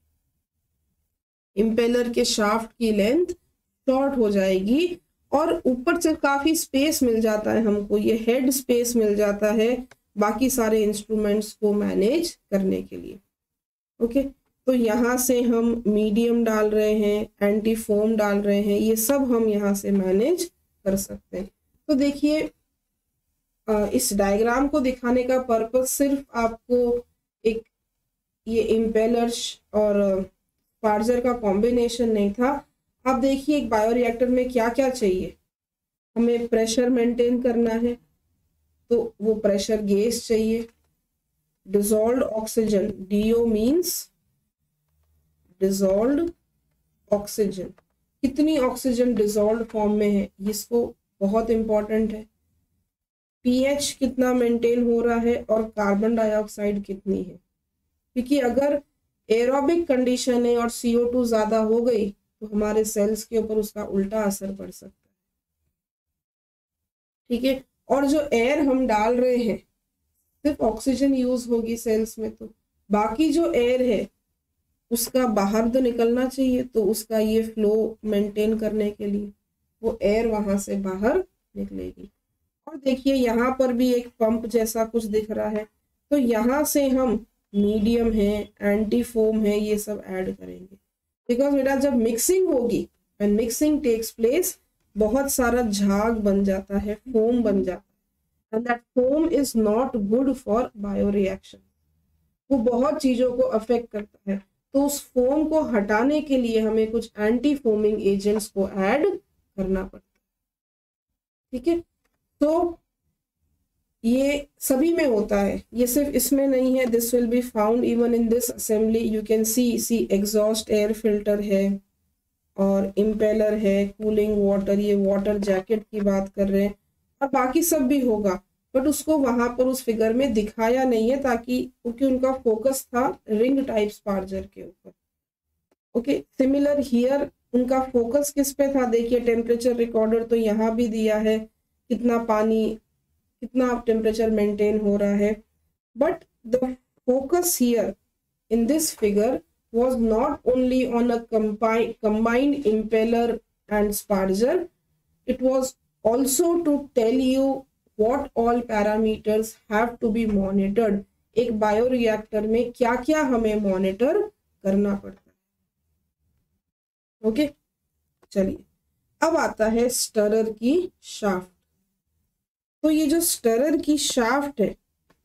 इम्पेलर के शाफ्ट की लेंथ शॉर्ट हो जाएगी और ऊपर से काफी स्पेस मिल जाता है हमको, ये हेड स्पेस मिल जाता है बाकी सारे इंस्ट्रूमेंट्स को मैनेज करने के लिए। ओके, तो यहाँ से हम मीडियम डाल रहे हैं, एंटी फोम डाल रहे हैं, ये सब हम यहाँ से मैनेज कर सकते हैं। तो देखिए इस डायग्राम को दिखाने का पर्पस सिर्फ आपको एक ये इम्पेलर्स और स्पार्जर का कॉम्बिनेशन नहीं था। आप देखिए एक बायोरिएक्टर में क्या क्या चाहिए, हमें प्रेशर मेंटेन करना है तो वो प्रेशर गेज चाहिए, dissolved oxygen, DO means dissolved oxygen, कितनी ऑक्सीजन डिसॉल्व्ड फॉर्म में है इसको बहुत इंपॉर्टेंट है, pH कितना मेंटेन हो रहा है और कार्बन डाइऑक्साइड कितनी है, क्योंकि अगर एरोबिक कंडीशन है और CO2 ज्यादा हो गई तो हमारे सेल्स के ऊपर उसका उल्टा असर पड़ सकता है। ठीक है, और जो एयर हम डाल रहे हैं सिर्फ ऑक्सीजन यूज होगी सेल्स में, तो बाकी जो एयर है उसका बाहर तो निकलना चाहिए, तो उसका ये फ्लो मेंटेन करने के लिए वो एयर वहां से बाहर निकलेगी। और देखिए यहाँ पर भी एक पंप जैसा कुछ दिख रहा है, तो यहाँ से हम मीडियम है, एंटी फोम है, ये सब ऐड करेंगे, बिकॉज बेटा जब मिक्सिंग होगी एंड मिक्सिंग टेक्स प्लेस बहुत सारा झाग बन जाता है, फोम बन जाता है, and that foam is not good for bioreaction, वो बहुत चीजों को अफेक्ट करता है। तो उस फोम को हटाने के लिए हमें कुछ एंटी फोमिंग एजेंट्स को ऐड करना पड़ता है। ठीक है, तो ये सभी में होता है, ये सिर्फ इसमें नहीं है, this will be found even in this assembly. You can see exhaust air filter है और इम्पेलर है, कूलिंग वाटर, ये वाटर जैकेट की बात कर रहे हैं, और बाकी सब भी होगा, बट उसको वहां पर उस फिगर में दिखाया नहीं है ताकि क्योंकि उनका फोकस था रिंग टाइप स्पार्जर के ऊपर। ओके, सिमिलर हियर उनका फोकस किस पे था, देखिए टेम्परेचर रिकॉर्डर तो यहाँ भी दिया है, कितना पानी कितना टेम्परेचर मेंटेन हो रहा है, but the focus here in this figure was not only on a combined impeller and sparger, it was also to tell you what all parameters have to be monitored। एक बायोरिएक्टर में क्या क्या हमें मॉनिटर करना पड़ता है। ओके, चलिए अब आता है स्टरर की शाफ्ट। तो ये जो स्टरर की शाफ्ट है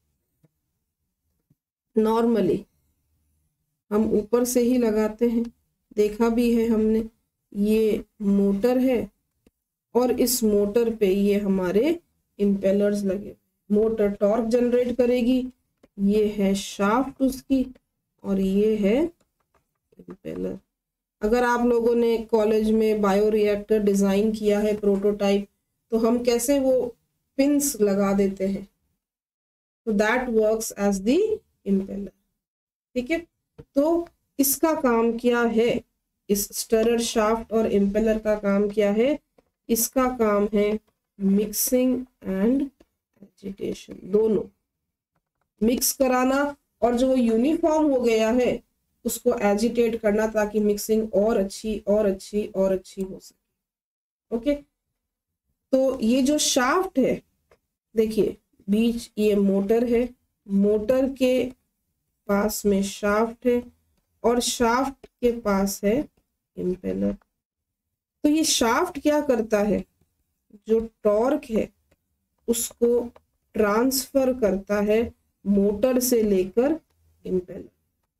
नॉर्मली हम ऊपर से ही लगाते हैं, देखा भी है हमने, ये मोटर है और इस मोटर पे ये हमारे इम्पेलर्स लगे, मोटर टॉर्क जनरेट करेगी, ये है शाफ्ट उसकी और ये है इम्पेलर। अगर आप लोगों ने कॉलेज में बायोरिएक्टर डिजाइन किया है प्रोटोटाइप, तो हम कैसे वो पिंस लगा देते हैं, तो that works as the impeller. ठीक है, तो इसका काम क्या है, इस स्टरर शाफ्ट और इम्पेलर का काम क्या है, इसका काम है मिक्सिंग एंड एजिटेशन, दोनों मिक्स कराना और जो यूनिफॉर्म हो गया है उसको एजिटेट करना ताकि मिक्सिंग और अच्छी और अच्छी और अच्छी हो सके। ओके, तो ये जो शाफ्ट है देखिए बीच ये मोटर है, मोटर के पास में शाफ्ट है और शाफ्ट के पास है इम्पेलर। तो ये शाफ्ट क्या करता है, जो टॉर्क है उसको ट्रांसफर करता है मोटर से लेकर इम्पेलर।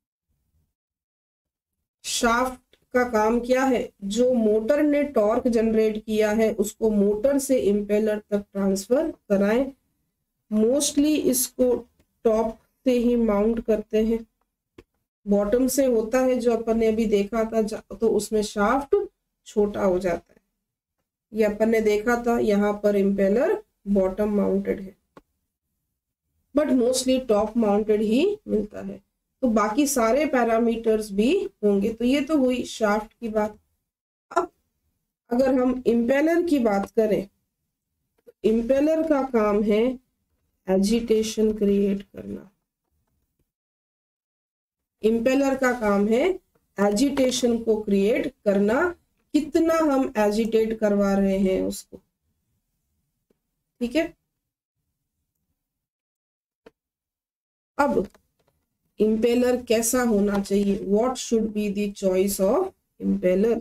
शाफ्ट का काम क्या है, जो मोटर ने टॉर्क जनरेट किया है उसको मोटर से इम्पेलर तक ट्रांसफर कराएं। मोस्टली इसको टॉप से ही माउंट करते हैं, बॉटम से होता है जो अपन ने अभी देखा था, तो उसमें शाफ्ट छोटा हो जाता है, ये अपन ने देखा था यहाँ पर इम्पेलर बॉटम माउंटेड है, बट मोस्टली टॉप माउंटेड ही मिलता है। तो बाकी सारे पैरामीटर्स भी होंगे। तो ये तो हुई शाफ्ट की बात। अब अगर हम इम्पेलर की बात करें, तो इम्पेलर का काम है एजिटेशन क्रिएट करना। इम्पेलर का काम है एजिटेशन को क्रिएट करना, कितना हम एजिटेट करवा रहे हैं उसको। ठीक है, अब इम्पेलर कैसा होना चाहिए, what should be the choice of impeller,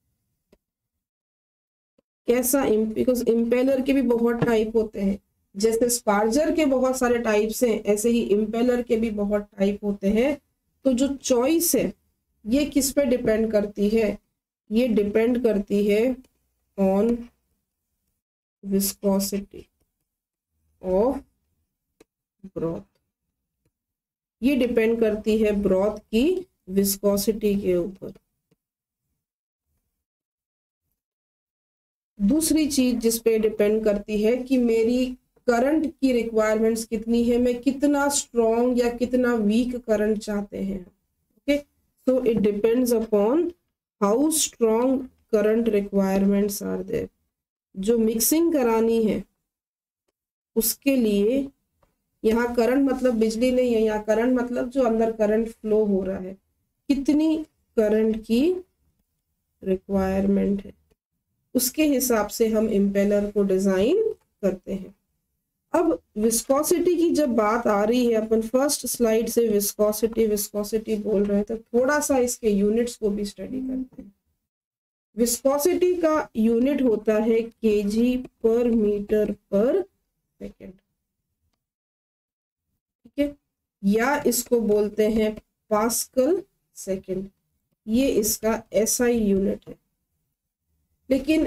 कैसा, बिकॉज इम्पेलर के भी बहुत टाइप होते हैं, जैसे स्पार्जर के बहुत सारे टाइप्स हैं, ऐसे ही इम्पेलर के भी बहुत टाइप होते हैं। तो जो चॉइस है ये किस पे डिपेंड करती है, ये डिपेंड करती है ऑन विस्कोसिटी ऑफ ब्रॉथ, ये डिपेंड करती है ब्रॉथ की विस्कोसिटी के ऊपर। दूसरी चीज जिस पे डिपेंड करती है कि मेरी करंट की रिक्वायरमेंट्स कितनी है, मैं कितना स्ट्रॉन्ग या कितना वीक करंट चाहते हैं। Okay, so it depends upon how strong current requirements are there. जो मिक्सिंग करानी है उसके लिए, यहाँ करंट मतलब बिजली नहीं है, यहाँ करंट मतलब जो अंदर करंट फ्लो हो रहा है, कितनी करंट की रिक्वायरमेंट है, उसके हिसाब से हम इम्पेलर को डिजाइन करते हैं। अब विस्कोसिटी की जब बात आ रही है, अपन फर्स्ट स्लाइड से विस्कोसिटी विस्कोसिटी बोल रहे हैं, तो थोड़ा सा इसके यूनिट्स को भी स्टडी करते हैं। विस्कोसिटी का यूनिट होता है केजी पर मीटर पर सेकेंड, ठीक है, या इसको बोलते हैं पास्कल सेकेंड, ये इसका एसआई यूनिट है। लेकिन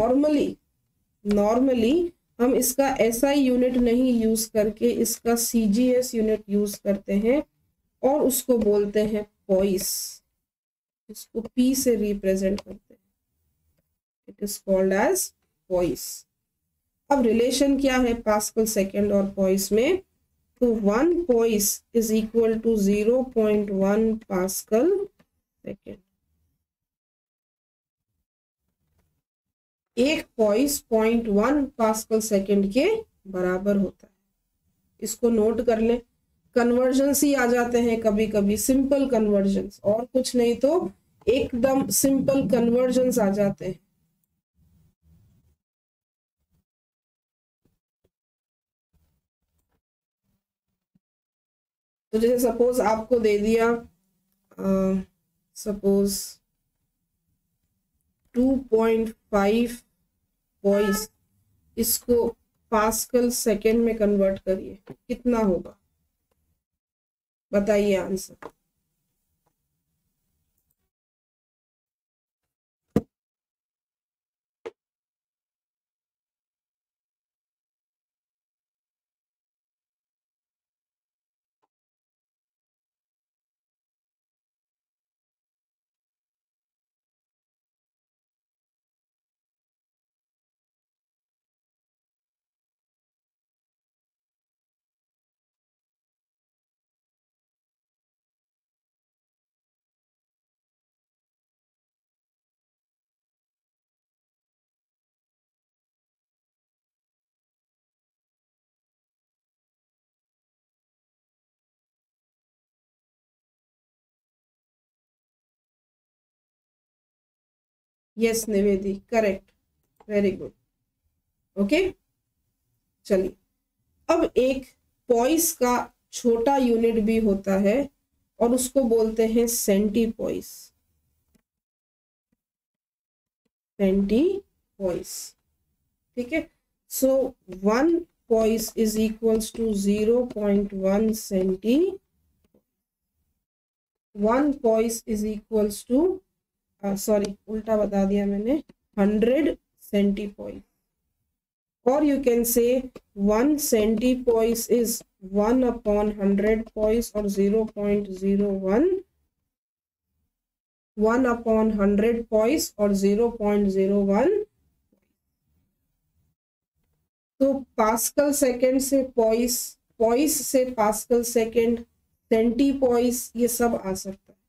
नॉर्मली हम इसका एसआई यूनिट नहीं यूज करके इसका सीजीएस यूनिट यूज करते हैं और उसको बोलते हैं पॉइस, इसको पी से रिप्रेजेंट करते हैं, it is called as poise. अब रिलेशन क्या है पास्कल सेकेंड और पॉइस में, तो 1 poise is equal to 0.1 pascal second. एक पॉइस 0.1 पास्कल सेकेंड के बराबर होता है, इसको नोट कर ले। कन्वर्जन्स ही आ जाते हैं कभी कभी, सिंपल कन्वर्जन्स, और कुछ नहीं तो एकदम सिंपल कन्वर्जन्स आ जाते हैं। तो जैसे सपोज आपको दे दिया, सपोज 2.5 पॉइस, इसको पास्कल सेकेंड में कन्वर्ट करिए, कितना होगा बताइए answer. Yes Nivedi, correct, very good. Okay, चलिए, अब एक पॉइस का छोटा यूनिट भी होता है और उसको बोलते हैं सेंटीपॉइस, सेंटीपॉइस, ठीक है। So 1 poise is equals to 0.1 centi, 1 poise is equals to, sorry उल्टा बता दिया मैंने, 100 सेंटीपॉइस, और you can say 1 centipoise is 1 upon 100 poise or 0.01, 1 upon 100 poise और 0.01। तो पास्कल सेकेंड से पॉइस, पॉइस से पास्कल सेकेंड, सेंटीपॉइस, ये सब आ सकता है,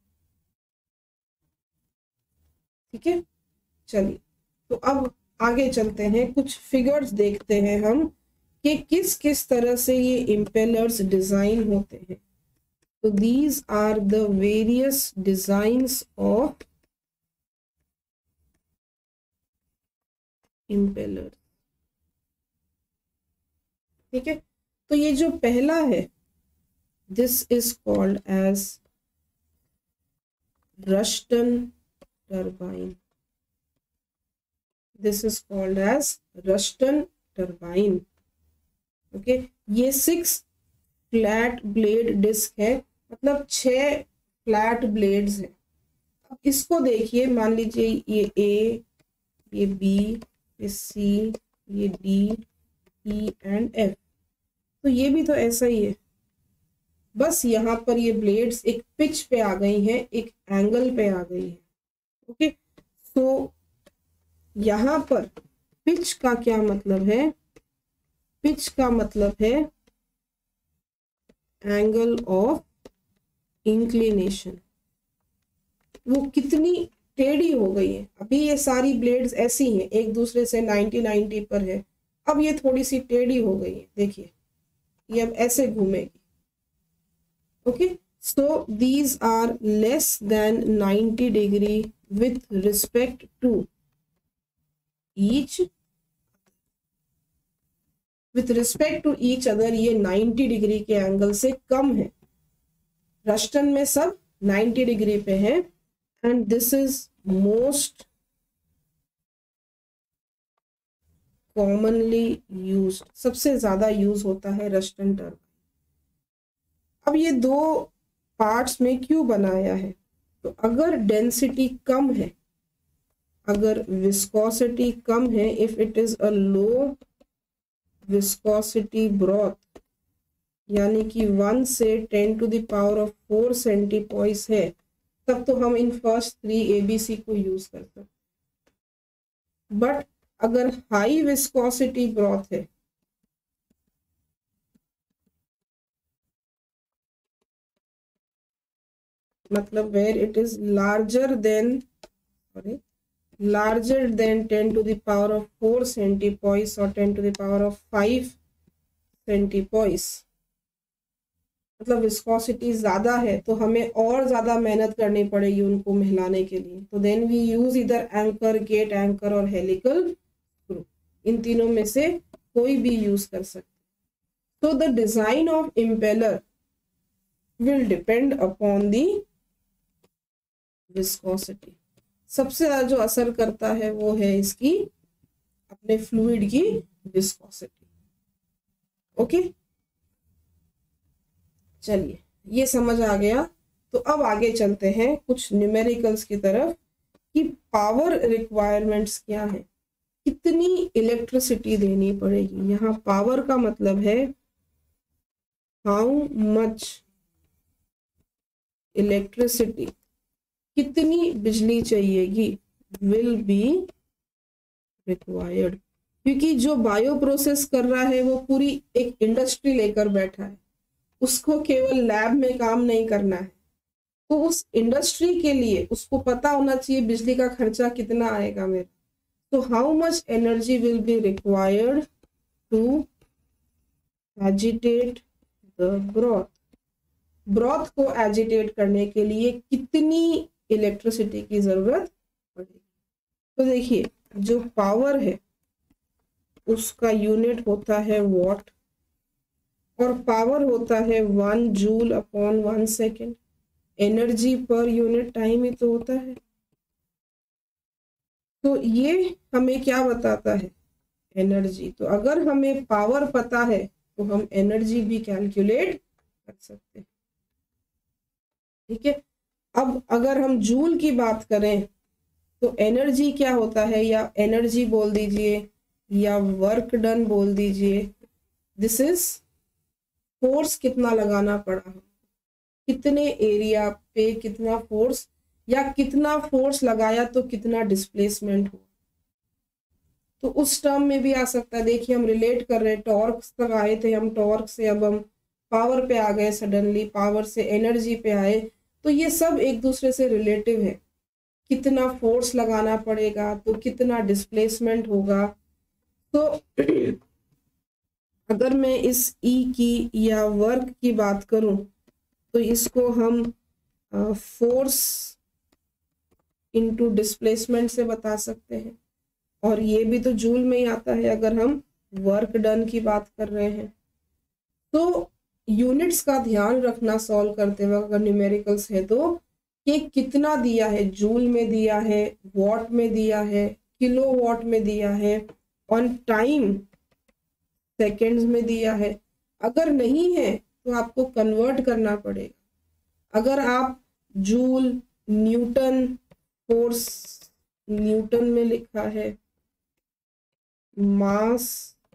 ठीक है। चलिए, तो अब आगे चलते हैं, कुछ फिगर्स देखते हैं हम कि किस किस तरह से ये इम्पेलर्स डिजाइन होते हैं। तो these are the various designs of impeller, ठीक है। तो ये जो पहला है This is called as Rushton turbine. This is called as Rushton turbine. Okay, ये 6 फ्लैट ब्लेड डिस्क है, मतलब 6 फ्लैट ब्लेड्स हैं। अब इसको देखिए, मान लीजिए ये ए, ये बी, ये सी, ये डी, ई एंड एफ, तो ये भी तो ऐसा ही है, बस यहाँ पर ये ब्लेड्स एक पिच पे आ गई हैं, एक एंगल पे आ गई है। ओके, तो यहाँ पर पिच का क्या मतलब है? पिच का मतलब है एंगल ऑफ इंक्लिनेशन, वो कितनी टेढ़ी हो गई है। अभी ये सारी ब्लेड्स ऐसी हैं, एक दूसरे से 90 पर है, अब ये थोड़ी सी टेढ़ी हो गई है, देखिए ये अब ऐसे घूमेगी। Okay, so these are less than 90 degree with respect to each, with respect to each other, ये 90 डिग्री के एंगल से कम है। रस्टन में सब 90 डिग्री पे है, and this is most commonly used, सबसे ज्यादा यूज होता है रस्टन टर्बाइन। अब ये 2 पार्ट्स में क्यों बनाया है? तो अगर डेंसिटी कम है, अगर विस्कोसिटी कम है, if it is a low viscosity broth, यानी कि 1 से 10 to the power of 4 centipoise है, तब तो हम इन फर्स्ट 3 ABC को यूज कर सकते। बट अगर हाई विस्कोसिटी ब्रॉथ है, मतलब where it is larger than 10 to the power of 4 centipoise or 10 to the power of 5 centipoise, मतलब विस्कोसिटी ज्यादा है तो हमें और ज्यादा मेहनत करनी पड़ेगी उनको मिलाने के लिए। तो देन वी यूज इधर एंकर, गेट एंकर और हेलिकल स्क्रू, इन तीनों में से कोई भी यूज कर सकते। तो the design of impeller will depend upon the viscosity. सबसे ज्यादा जो असर करता है वो है इसकी अपने फ्लूइड की विस्कोसिटी। ओके, चलिए ये समझ आ गया। तो अब आगे चलते हैं कुछ न्यूमेरिकल्स की तरफ कि पावर रिक्वायरमेंट्स क्या है, कितनी इलेक्ट्रिसिटी देनी पड़ेगी। यहाँ पावर का मतलब है हाउ मच इलेक्ट्रिसिटी, कितनी बिजली चाहिएगी, विल बी रिक्वायर्ड। क्योंकि जो बायो प्रोसेस कर रहा है वो पूरी एक इंडस्ट्री लेकर बैठा है, उसको केवल लैब में काम नहीं करना है, तो उस इंडस्ट्री के लिए उसको पता होना चाहिए बिजली का खर्चा कितना आएगा मेरा। तो how much energy will be required to agitate the broth, broth को एजिटेट करने के लिए कितनी इलेक्ट्रिसिटी की जरूरत पड़ेगी। तो देखिए जो पावर है उसका यूनिट होता है वॉट, और पावर होता है 1 joule upon 1 second. Energy per unit time ही तो होता है। तो ये हमें क्या बताता है? एनर्जी। तो अगर हमें पावर पता है तो हम एनर्जी भी कैलकुलेट कर सकते हैं। ठीक है, अब अगर हम जूल की बात करें तो एनर्जी क्या होता है, या एनर्जी बोल दीजिए या वर्क डन बोल दीजिए, दिस इज फोर्स कितना लगाना पड़ा, कितने एरिया पे कितना फोर्स, या कितना फोर्स लगाया तो कितना डिस्प्लेसमेंट हो। तो उस टर्म में भी आ सकता है। देखिए हम रिलेट कर रहे हैं, टॉर्क तक आए थे हम, टॉर्क से अब हम पावर पे आ गए, सडनली पावर से एनर्जी पे आए, तो ये सब एक दूसरे से रिलेटिव है। कितना फोर्स लगाना पड़ेगा तो कितना डिस्प्लेसमेंट होगा। तो अगर मैं इस ई की या वर्क की बात करूं तो इसको हम फोर्स इनटू डिस्प्लेसमेंट से बता सकते हैं, और ये भी तो जूल में ही आता है अगर हम वर्क डन की बात कर रहे हैं। तो यूनिट्स का ध्यान रखना सॉल्व करते वक्त अगर न्यूमेरिकल्स है तो, कि कितना दिया है, जूल में दिया है, वॉट में दिया है, किलो वॉट में दिया है, ऑन टाइम सेकेंड्स में दिया है। अगर नहीं है तो आपको कन्वर्ट करना पड़ेगा। अगर आप जूल, न्यूटन, फोर्स न्यूटन में लिखा है, मास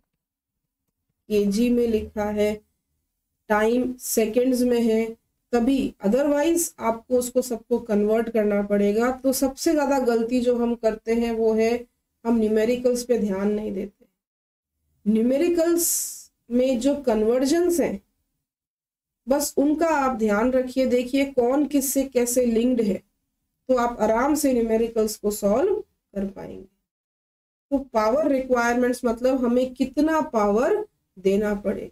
केजी में लिखा है, टाइम सेकंड्स में है, तभी, अदरवाइज आपको उसको सबको कन्वर्ट करना पड़ेगा। तो सबसे ज्यादा गलती जो हम करते हैं वो है हम न्यूमेरिकल्स पे ध्यान नहीं देते। न्यूमेरिकल्स में जो कन्वर्जन्स हैं बस उनका आप ध्यान रखिए, देखिए कौन किससे कैसे लिंक्ड है, तो आप आराम से न्यूमेरिकल्स को सॉल्व कर पाएंगे। तो पावर रिक्वायरमेंट्स मतलब हमें कितना पावर देना पड़ेगा।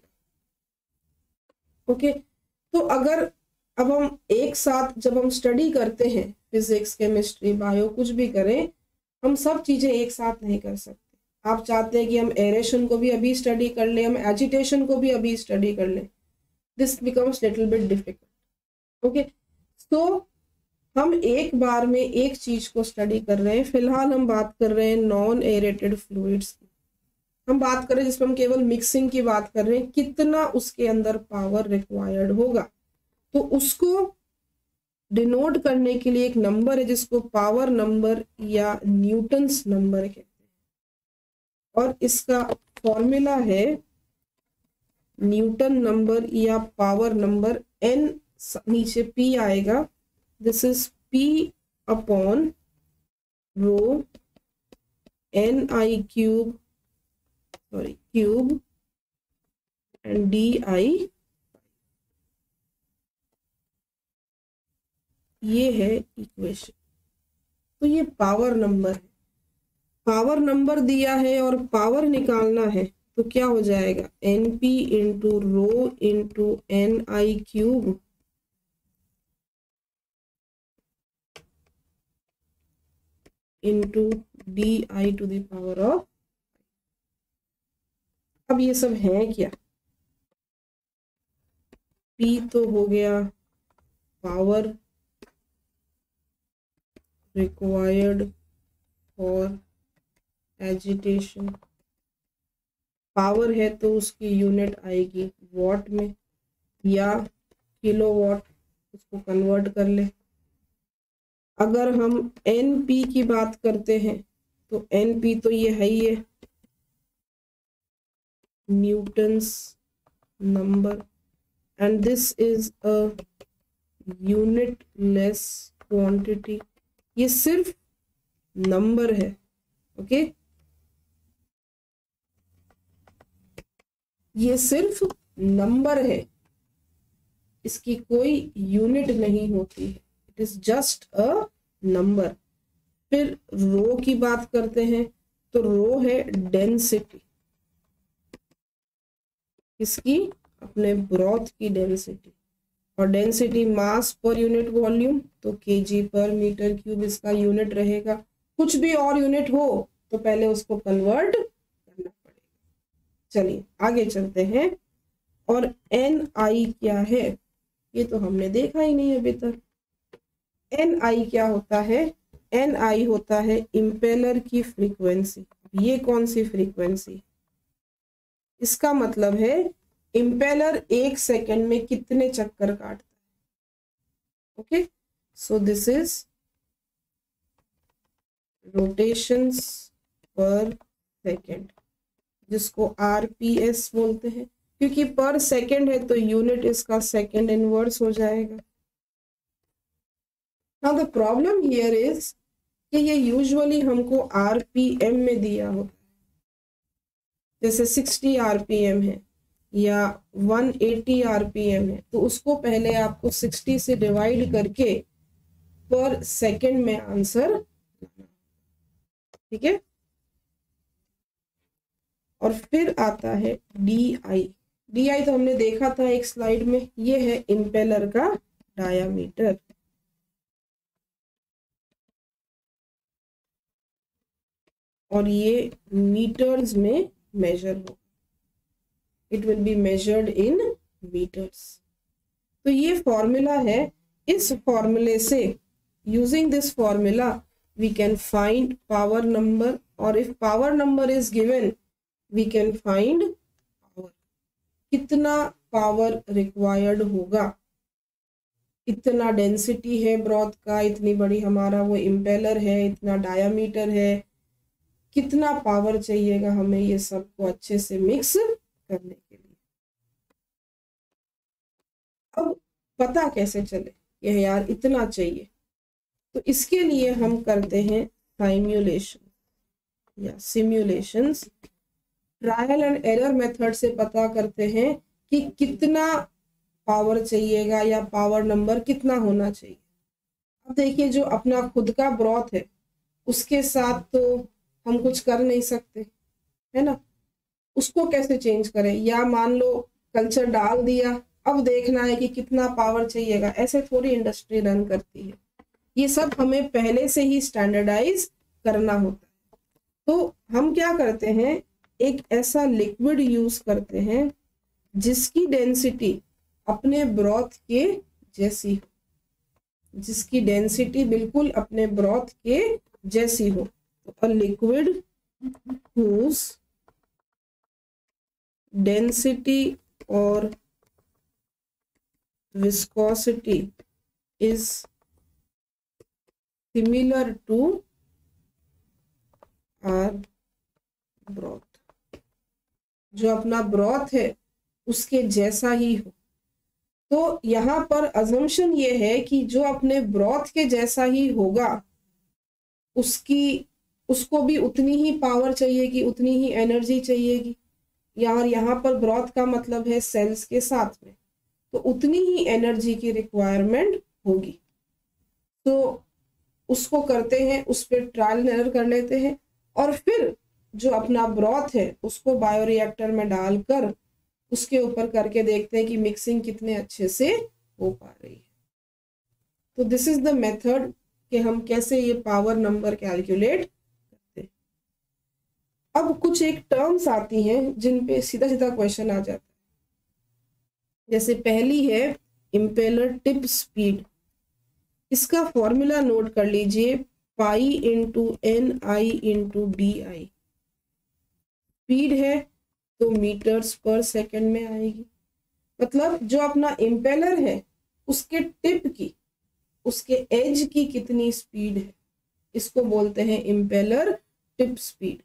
ओके, तो अगर अब हम एक साथ जब हम स्टडी करते हैं, फिजिक्स, केमिस्ट्री, बायो, कुछ भी करें, हम सब चीजें एक साथ नहीं कर सकते। आप चाहते हैं कि हम एरेशन को भी अभी स्टडी कर लें, हम एजिटेशन को भी अभी स्टडी कर लें, this becomes little bit difficult. Okay, तो हम एक बार में एक चीज को स्टडी कर रहे हैं। फिलहाल हम बात कर रहे हैं नॉन एरेटेड फ्लूइड्स की। हम बात कर रहे हैं जिसमें हम केवल मिक्सिंग की बात कर रहे हैं, कितना उसके अंदर पावर रिक्वायर्ड होगा। तो उसको डिनोट करने के लिए एक नंबर है जिसको पावर नंबर या न्यूटन्स नंबर कहते हैं, और इसका फॉर्मूला है न्यूटन नंबर या पावर नंबर। n नीचे p आएगा, this is p upon rho ni cube, sorry cube, and di, ये है इक्वेशन। तो ये पावर नंबर है, पावर नंबर दिया है और पावर निकालना है, तो क्या हो जाएगा, np into rho into ni cube into di to the power of. अब ये सब है क्या, p तो हो गया power required for agitation, power है तो उसकी यूनिट आएगी वॉट में या किलो वॉट, उसको कन्वर्ट कर ले। अगर हम np की बात करते हैं तो np तो ये है ही है, newton's number, and this is a unitless quantity. ये सिर्फ नंबर है, ओके, ये सिर्फ नंबर है, इसकी कोई यूनिट नहीं होती है, it is just a number. फिर रो की बात करते हैं तो रो है डेंसिटी, इसकी अपने ब्रॉथ की डेंसिटी, और density mass per unit volume, तो केजी पर मीटर क्यूब इसका यूनिट रहेगा। कुछ भी और यूनिट हो तो पहले उसको कन्वर्ट करना पड़ेगा। चलिए आगे चलते हैं, और ni क्या है ये तो हमने देखा ही नहीं अभी तक। ni क्या होता है, ni होता है इम्पेलर की फ्रीक्वेंसी। ये कौन सी फ्रीक्वेंसी, इसका मतलब है इम्पेलर एक सेकंड में कितने चक्कर काटता है। Okay, so this is rotations per second, जिसको आरपीएस बोलते हैं, क्योंकि पर सेकंड है तो यूनिट इसका सेकंड इनवर्स हो जाएगा। Now the problem here is कि ये यूजुअली हमको आरपीएम में दिया होता है, जैसे 60 आरपीएम है या 180 आरपीएम है, तो उसको पहले आपको 60 से डिवाइड करके पर सेकंड में आंसर लाना, ठीक है। और फिर आता है डी आई तो हमने देखा था एक स्लाइड में, ये है इम्पेलर का डायामीटर, और ये मीटर्स में मेजर हो, it will be measured in meters। तो ये फॉर्मूला है, इस फॉर्मूले से using this formula we can find power number, or if power number is given we can find power, कितना पावर रिक्वायर्ड होगा, इतना डेंसिटी है ब्रॉथ का, इतनी बड़ी हमारा वो इम्पेलर है, इतना डायामीटर है, कितना पावर चाहिएगा हमें ये सबको अच्छे से मिक्स करने के लिए। अब पता कैसे चले यह यार इतना चाहिए, तो इसके लिए हम करते हैं साइम्युलेशन या simulations. Trial and error method से पता करते हैं कि कितना पावर चाहिएगा या पावर नंबर कितना होना चाहिए। अब देखिए जो अपना खुद का ब्रॉथ है उसके साथ तो हम कुछ कर नहीं सकते, है ना, उसको कैसे चेंज करें, या मान लो कल्चर डाल दिया, अब देखना है कि कितना पावर चाहिएगा, ऐसे थोड़ी इंडस्ट्री रन करती है। ये सब हमें पहले से ही स्टैंडर्डाइज करना होता है। तो हम क्या करते हैं, एक ऐसा लिक्विड यूज करते हैं जिसकी डेंसिटी अपने ब्रॉथ के जैसी हो, जिसकी डेंसिटी बिल्कुल अपने ब्रॉथ के जैसी हो। तो liquid whose density or viscosity is similar to our broth, जो अपना ब्रॉथ है उसके जैसा ही हो। तो यहाँ पर अजम्पशन ये है कि जो अपने ब्रॉथ के जैसा ही होगा उसको भी उतनी ही पावर चाहिएगी, उतनी ही एनर्जी चाहिएगी। यहाँ पर ब्रॉथ का मतलब है सेल्स के साथ में, तो उतनी ही एनर्जी की रिक्वायरमेंट होगी। तो उसको करते हैं, उस पर ट्रायल एंड एरर कर लेते हैं, और फिर जो अपना ब्रॉथ है उसको बायोरिएक्टर में डालकर उसके ऊपर करके देखते हैं कि मिक्सिंग कितने अच्छे से हो पा रही है। तो दिस इज द मेथड कि हम कैसे ये पावर नंबर कैलकुलेट करते हैं। अब कुछ एक टर्म्स आती हैं जिन पे सीधा सीधा क्वेश्चन आ जाता है। जैसे पहली है इम्पेलर टिप स्पीड। इसका फॉर्मूला नोट कर लीजिए, pi into N I into D I. Speed है तो मीटर्स पर सेकंड में आएगी। मतलब जो अपना इम्पेलर है उसके टिप की, उसके एज की कितनी स्पीड है, इसको बोलते हैं इम्पेलर टिप स्पीड।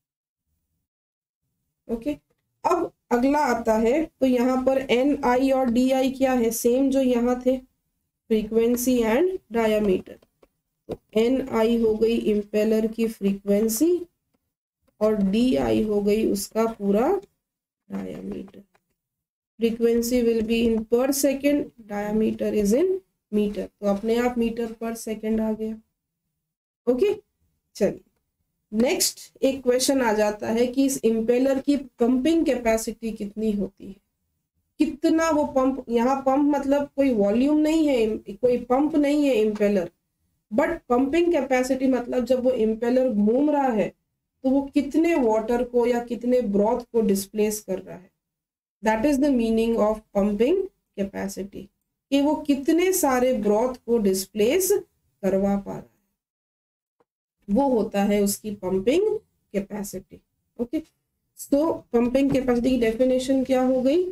ओके, अब अगला आता है, तो यहाँ पर एन आई और डी आई क्या है, सेम जो यहाँ थे, फ्रीक्वेंसी एंड डायामीटर। तो एन आई हो गई इम्पेलर की फ्रीक्वेंसी और डी आई हो गई उसका पूरा diameter. Frequency will be in per second, diameter is in metre, तो अपने आप मीटर पर सेकेंड आ गया। ओके, चलिए नेक्स्ट एक क्वेश्चन आ जाता है कि इस इम्पेलर की पंपिंग कैपेसिटी कितनी होती है, कितना वो पंप, यहाँ पंप मतलब कोई वॉल्यूम नहीं है, कोई पंप नहीं है इम्पेलर, बट पंपिंग कैपेसिटी मतलब जब वो इम्पेलर घूम रहा है तो वो कितने वाटर को या कितने ब्रॉथ को डिस्प्लेस कर रहा है। That is the meaning of pumping capacity, कि वो कितने सारे ब्रॉथ को डिस्प्लेस करवा पा रहा है, वो होता है उसकी pumping capacity. Okay, so pumping capacity की डेफिनेशन क्या हो गई,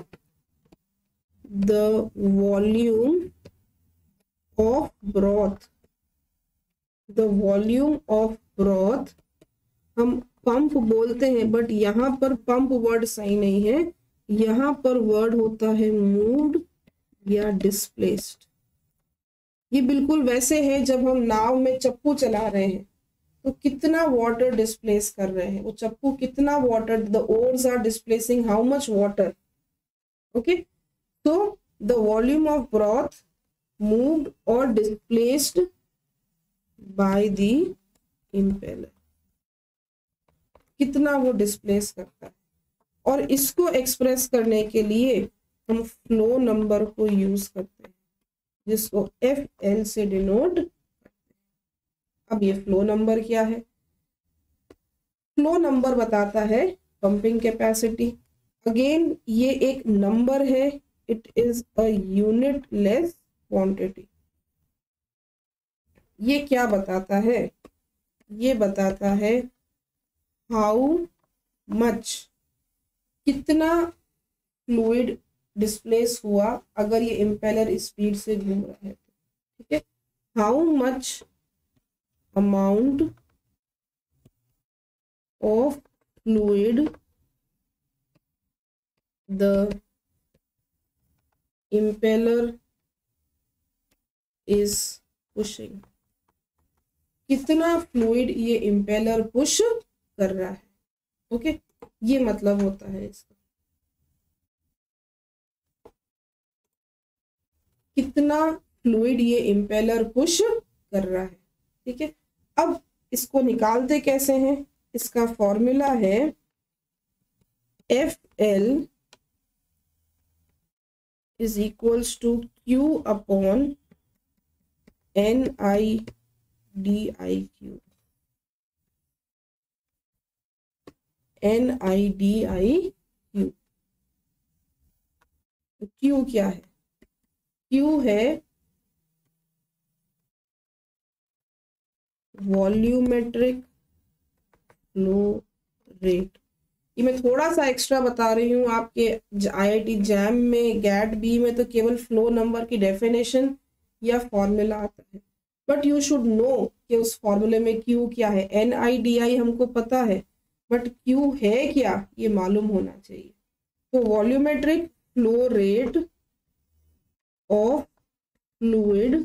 the volume of broth, the volume of broth हम पंप बोलते हैं, बट यहाँ पर पंप वर्ड सही नहीं है, यहाँ पर वर्ड होता है मूव्ड या डिस्प्लेस्ड। ये बिल्कुल वैसे है जब हम नाव में चप्पू चला रहे हैं तो कितना वाटर डिस्प्लेस कर रहे हैं, वो चप्पू कितना water, the oars are displacing how much water. Okay, तो the volume of broth moved और डिस्प्लेस्ड बाय द इम्पेलर, कितना वो डिस्प्लेस करता है। और इसको एक्सप्रेस करने के लिए हम फ्लो नंबर को यूज करते हैं, जिसको FL से डिनोट करते हैं। अब ये फ्लो नंबर क्या है, फ्लो नंबर बताता है पंपिंग कैपेसिटी। अगेन ये एक नंबर है, it is a unitless quantity. ये क्या बताता है? ये बताता है हाउ मच, कितना फ्लूइड डिस्प्लेस हुआ अगर ये इम्पेलर स्पीड से घूम रहा है, ठीक है. How much amount of fluid the impeller is pushing, कितना फ्लूइड ये इम्पेलर पुश कर रहा है. ओके, ये मतलब होता है इसका, कितना फ्लूइड ये इम्पेलर पुश कर रहा है. ठीक है, अब इसको निकालते कैसे हैं? इसका फॉर्मूला है FL is equals to Q upon NIDIQ. NIDIQ. तो Q क्या है? Q है वॉल्यूमेट्रिक फ्लो रेट. ये मैं थोड़ा सा एक्स्ट्रा बता रही हूँ, आपके IIT जैम में गैट बी में तो केवल फ्लो नंबर की डेफिनेशन या फॉर्मूला आता है, बट यू शुड नो कि उस फॉर्मूले में Q क्या है. NIDI हमको पता है, बट Q है क्या ये मालूम होना चाहिए. तो volumetric flow rate of fluid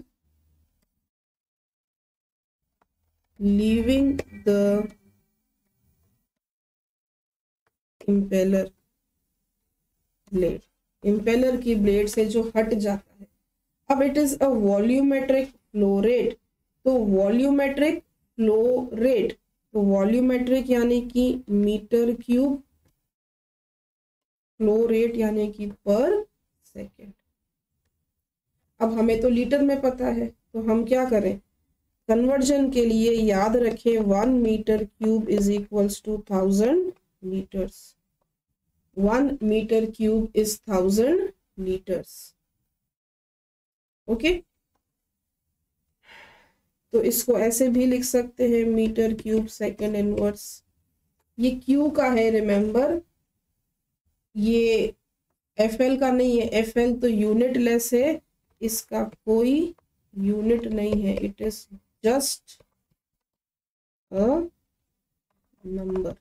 leaving the impeller blade, impeller की ब्लेड से जो हट जाता है. अब it is a volumetric flow rate. तो वॉल्यूमेट्रिक फ्लो रेट, तो वॉल्यूमेट्रिक यानी कि मीटर क्यूब, फ्लो रेट यानी कि पर सेकेंड. अब हमें तो लीटर में पता है, तो हम क्या करें? कन्वर्जन के लिए याद रखें 1 metre cube is equals to 1000 litres. 1 metre cube is 1000 litres. Okay, तो इसको ऐसे भी लिख सकते हैं मीटर क्यूब सेकेंड इनवर्स. ये क्यू का है, रिमेंबर ये FL का नहीं है. FL तो यूनिट लेस है, इसका कोई यूनिट नहीं है. It is just a number.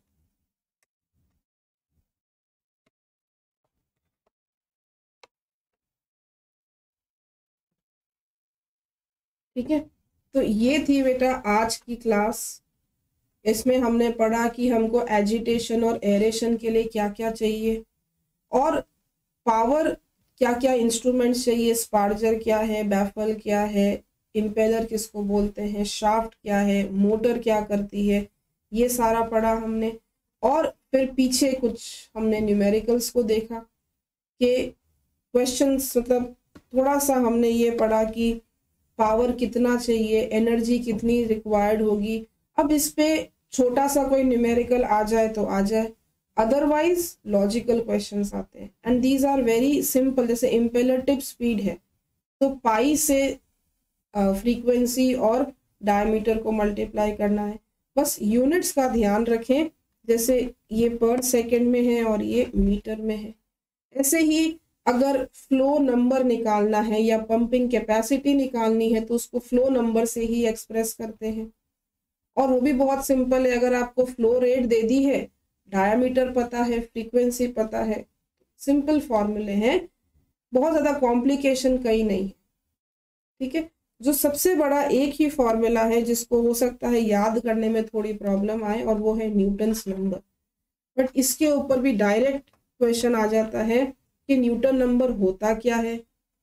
ठीक है, तो ये थी बेटा आज की क्लास. इसमें हमने पढ़ा कि हमको एजिटेशन और एरेशन के लिए क्या क्या चाहिए, और पावर क्या क्या इंस्ट्रूमेंट्स चाहिए. स्पार्जर क्या है, बैफल क्या है, इम्पेलर किसको बोलते हैं, शाफ्ट क्या है, मोटर क्या करती है, ये सारा पढ़ा हमने. और फिर पीछे कुछ हमने न्यूमेरिकल्स को देखा कि क्वेश्चंस, मतलब थोड़ा सा हमने ये पढ़ा कि पावर कितना चाहिए, एनर्जी कितनी रिक्वायर्ड होगी. अब इस पे छोटा सा कोई न्यूमेरिकल आ जाए तो आ जाए, अदरवाइज लॉजिकल क्वेश्चंस आते हैं and these are very simple. जैसे इम्पेलर टिप स्पीड है तो पाई से फ्रीक्वेंसी और डायमीटर को मल्टीप्लाई करना है. बस यूनिट्स का ध्यान रखें, जैसे ये पर सेकेंड में है और ये मीटर में है. ऐसे ही अगर फ्लो नंबर निकालना है या पंपिंग कैपेसिटी निकालनी है तो उसको फ्लो नंबर से ही एक्सप्रेस करते हैं, और वो भी बहुत सिंपल है. अगर आपको फ्लो रेट दे दी है, डायमीटर पता है, फ्रीक्वेंसी पता है, सिंपल फॉर्मूले हैं, बहुत ज़्यादा कॉम्प्लिकेशन कहीं नहीं है. ठीक है, जो सबसे बड़ा एक ही फॉर्मूला है जिसको हो सकता है याद करने में थोड़ी प्रॉब्लम आए, और वो है न्यूटन्स नंबर. बट इसके ऊपर भी डायरेक्ट क्वेश्चन आ जाता है कि न्यूटन नंबर होता क्या है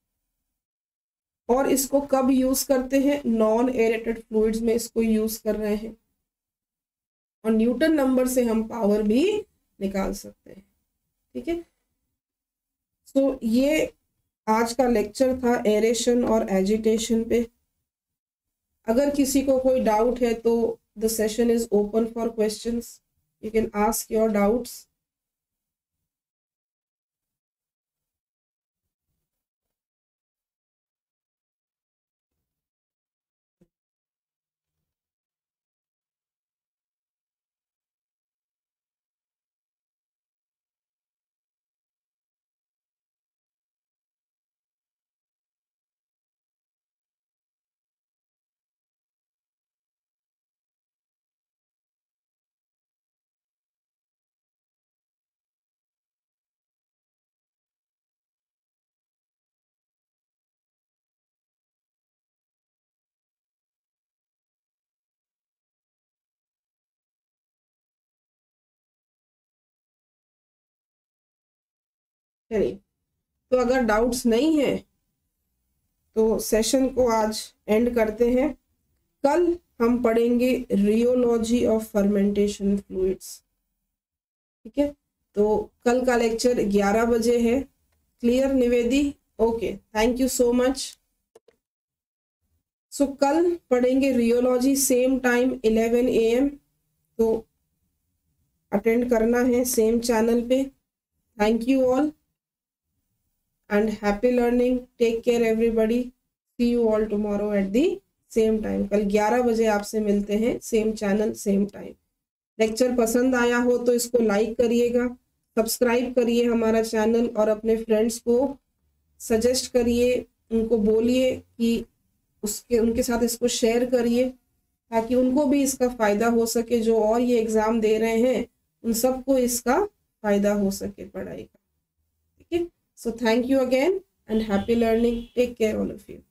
और इसको कब यूज करते हैं. नॉन एरेटेड फ्लूइड्स में इसको यूज कर रहे हैं, और न्यूटन नंबर से हम पावर भी निकाल सकते हैं. ठीक है, तो ये आज का लेक्चर था एरेशन और एजिटेशन पे. अगर किसी को कोई डाउट है तो the session is open for questions. You can ask your doubts. चलिए, तो अगर डाउट्स नहीं है तो सेशन को आज एंड करते हैं। कल हम पढ़ेंगे रियोलॉजी ऑफ फर्मेंटेशन फ्लूइड्स। ठीक है, तो कल का लेक्चर 11 बजे है। Clear Nivedi? Okay, thank you so much. So कल पढ़ेंगे रियोलॉजी, सेम टाइम 11 AM, तो अटेंड करना है सेम चैनल पे। Thank you all and happy learning. Take care everybody. See you all tomorrow at the same time. कल 11 बजे आपसे मिलते हैं, same channel same time. Lecture पसंद आया हो तो इसको लाइक करिएगा, सब्सक्राइब करिए हमारा चैनल और अपने फ्रेंड्स को सजेस्ट करिए, उनको बोलिए कि उनके साथ इसको शेयर करिए ताकि उनको भी इसका फ़ायदा हो सके। जो और ये एग्ज़ाम दे रहे हैं उन सबको इसका फ़ायदा हो सके पढ़ाई का। ठीक है, so thank you again and happy learning. Take care all of you.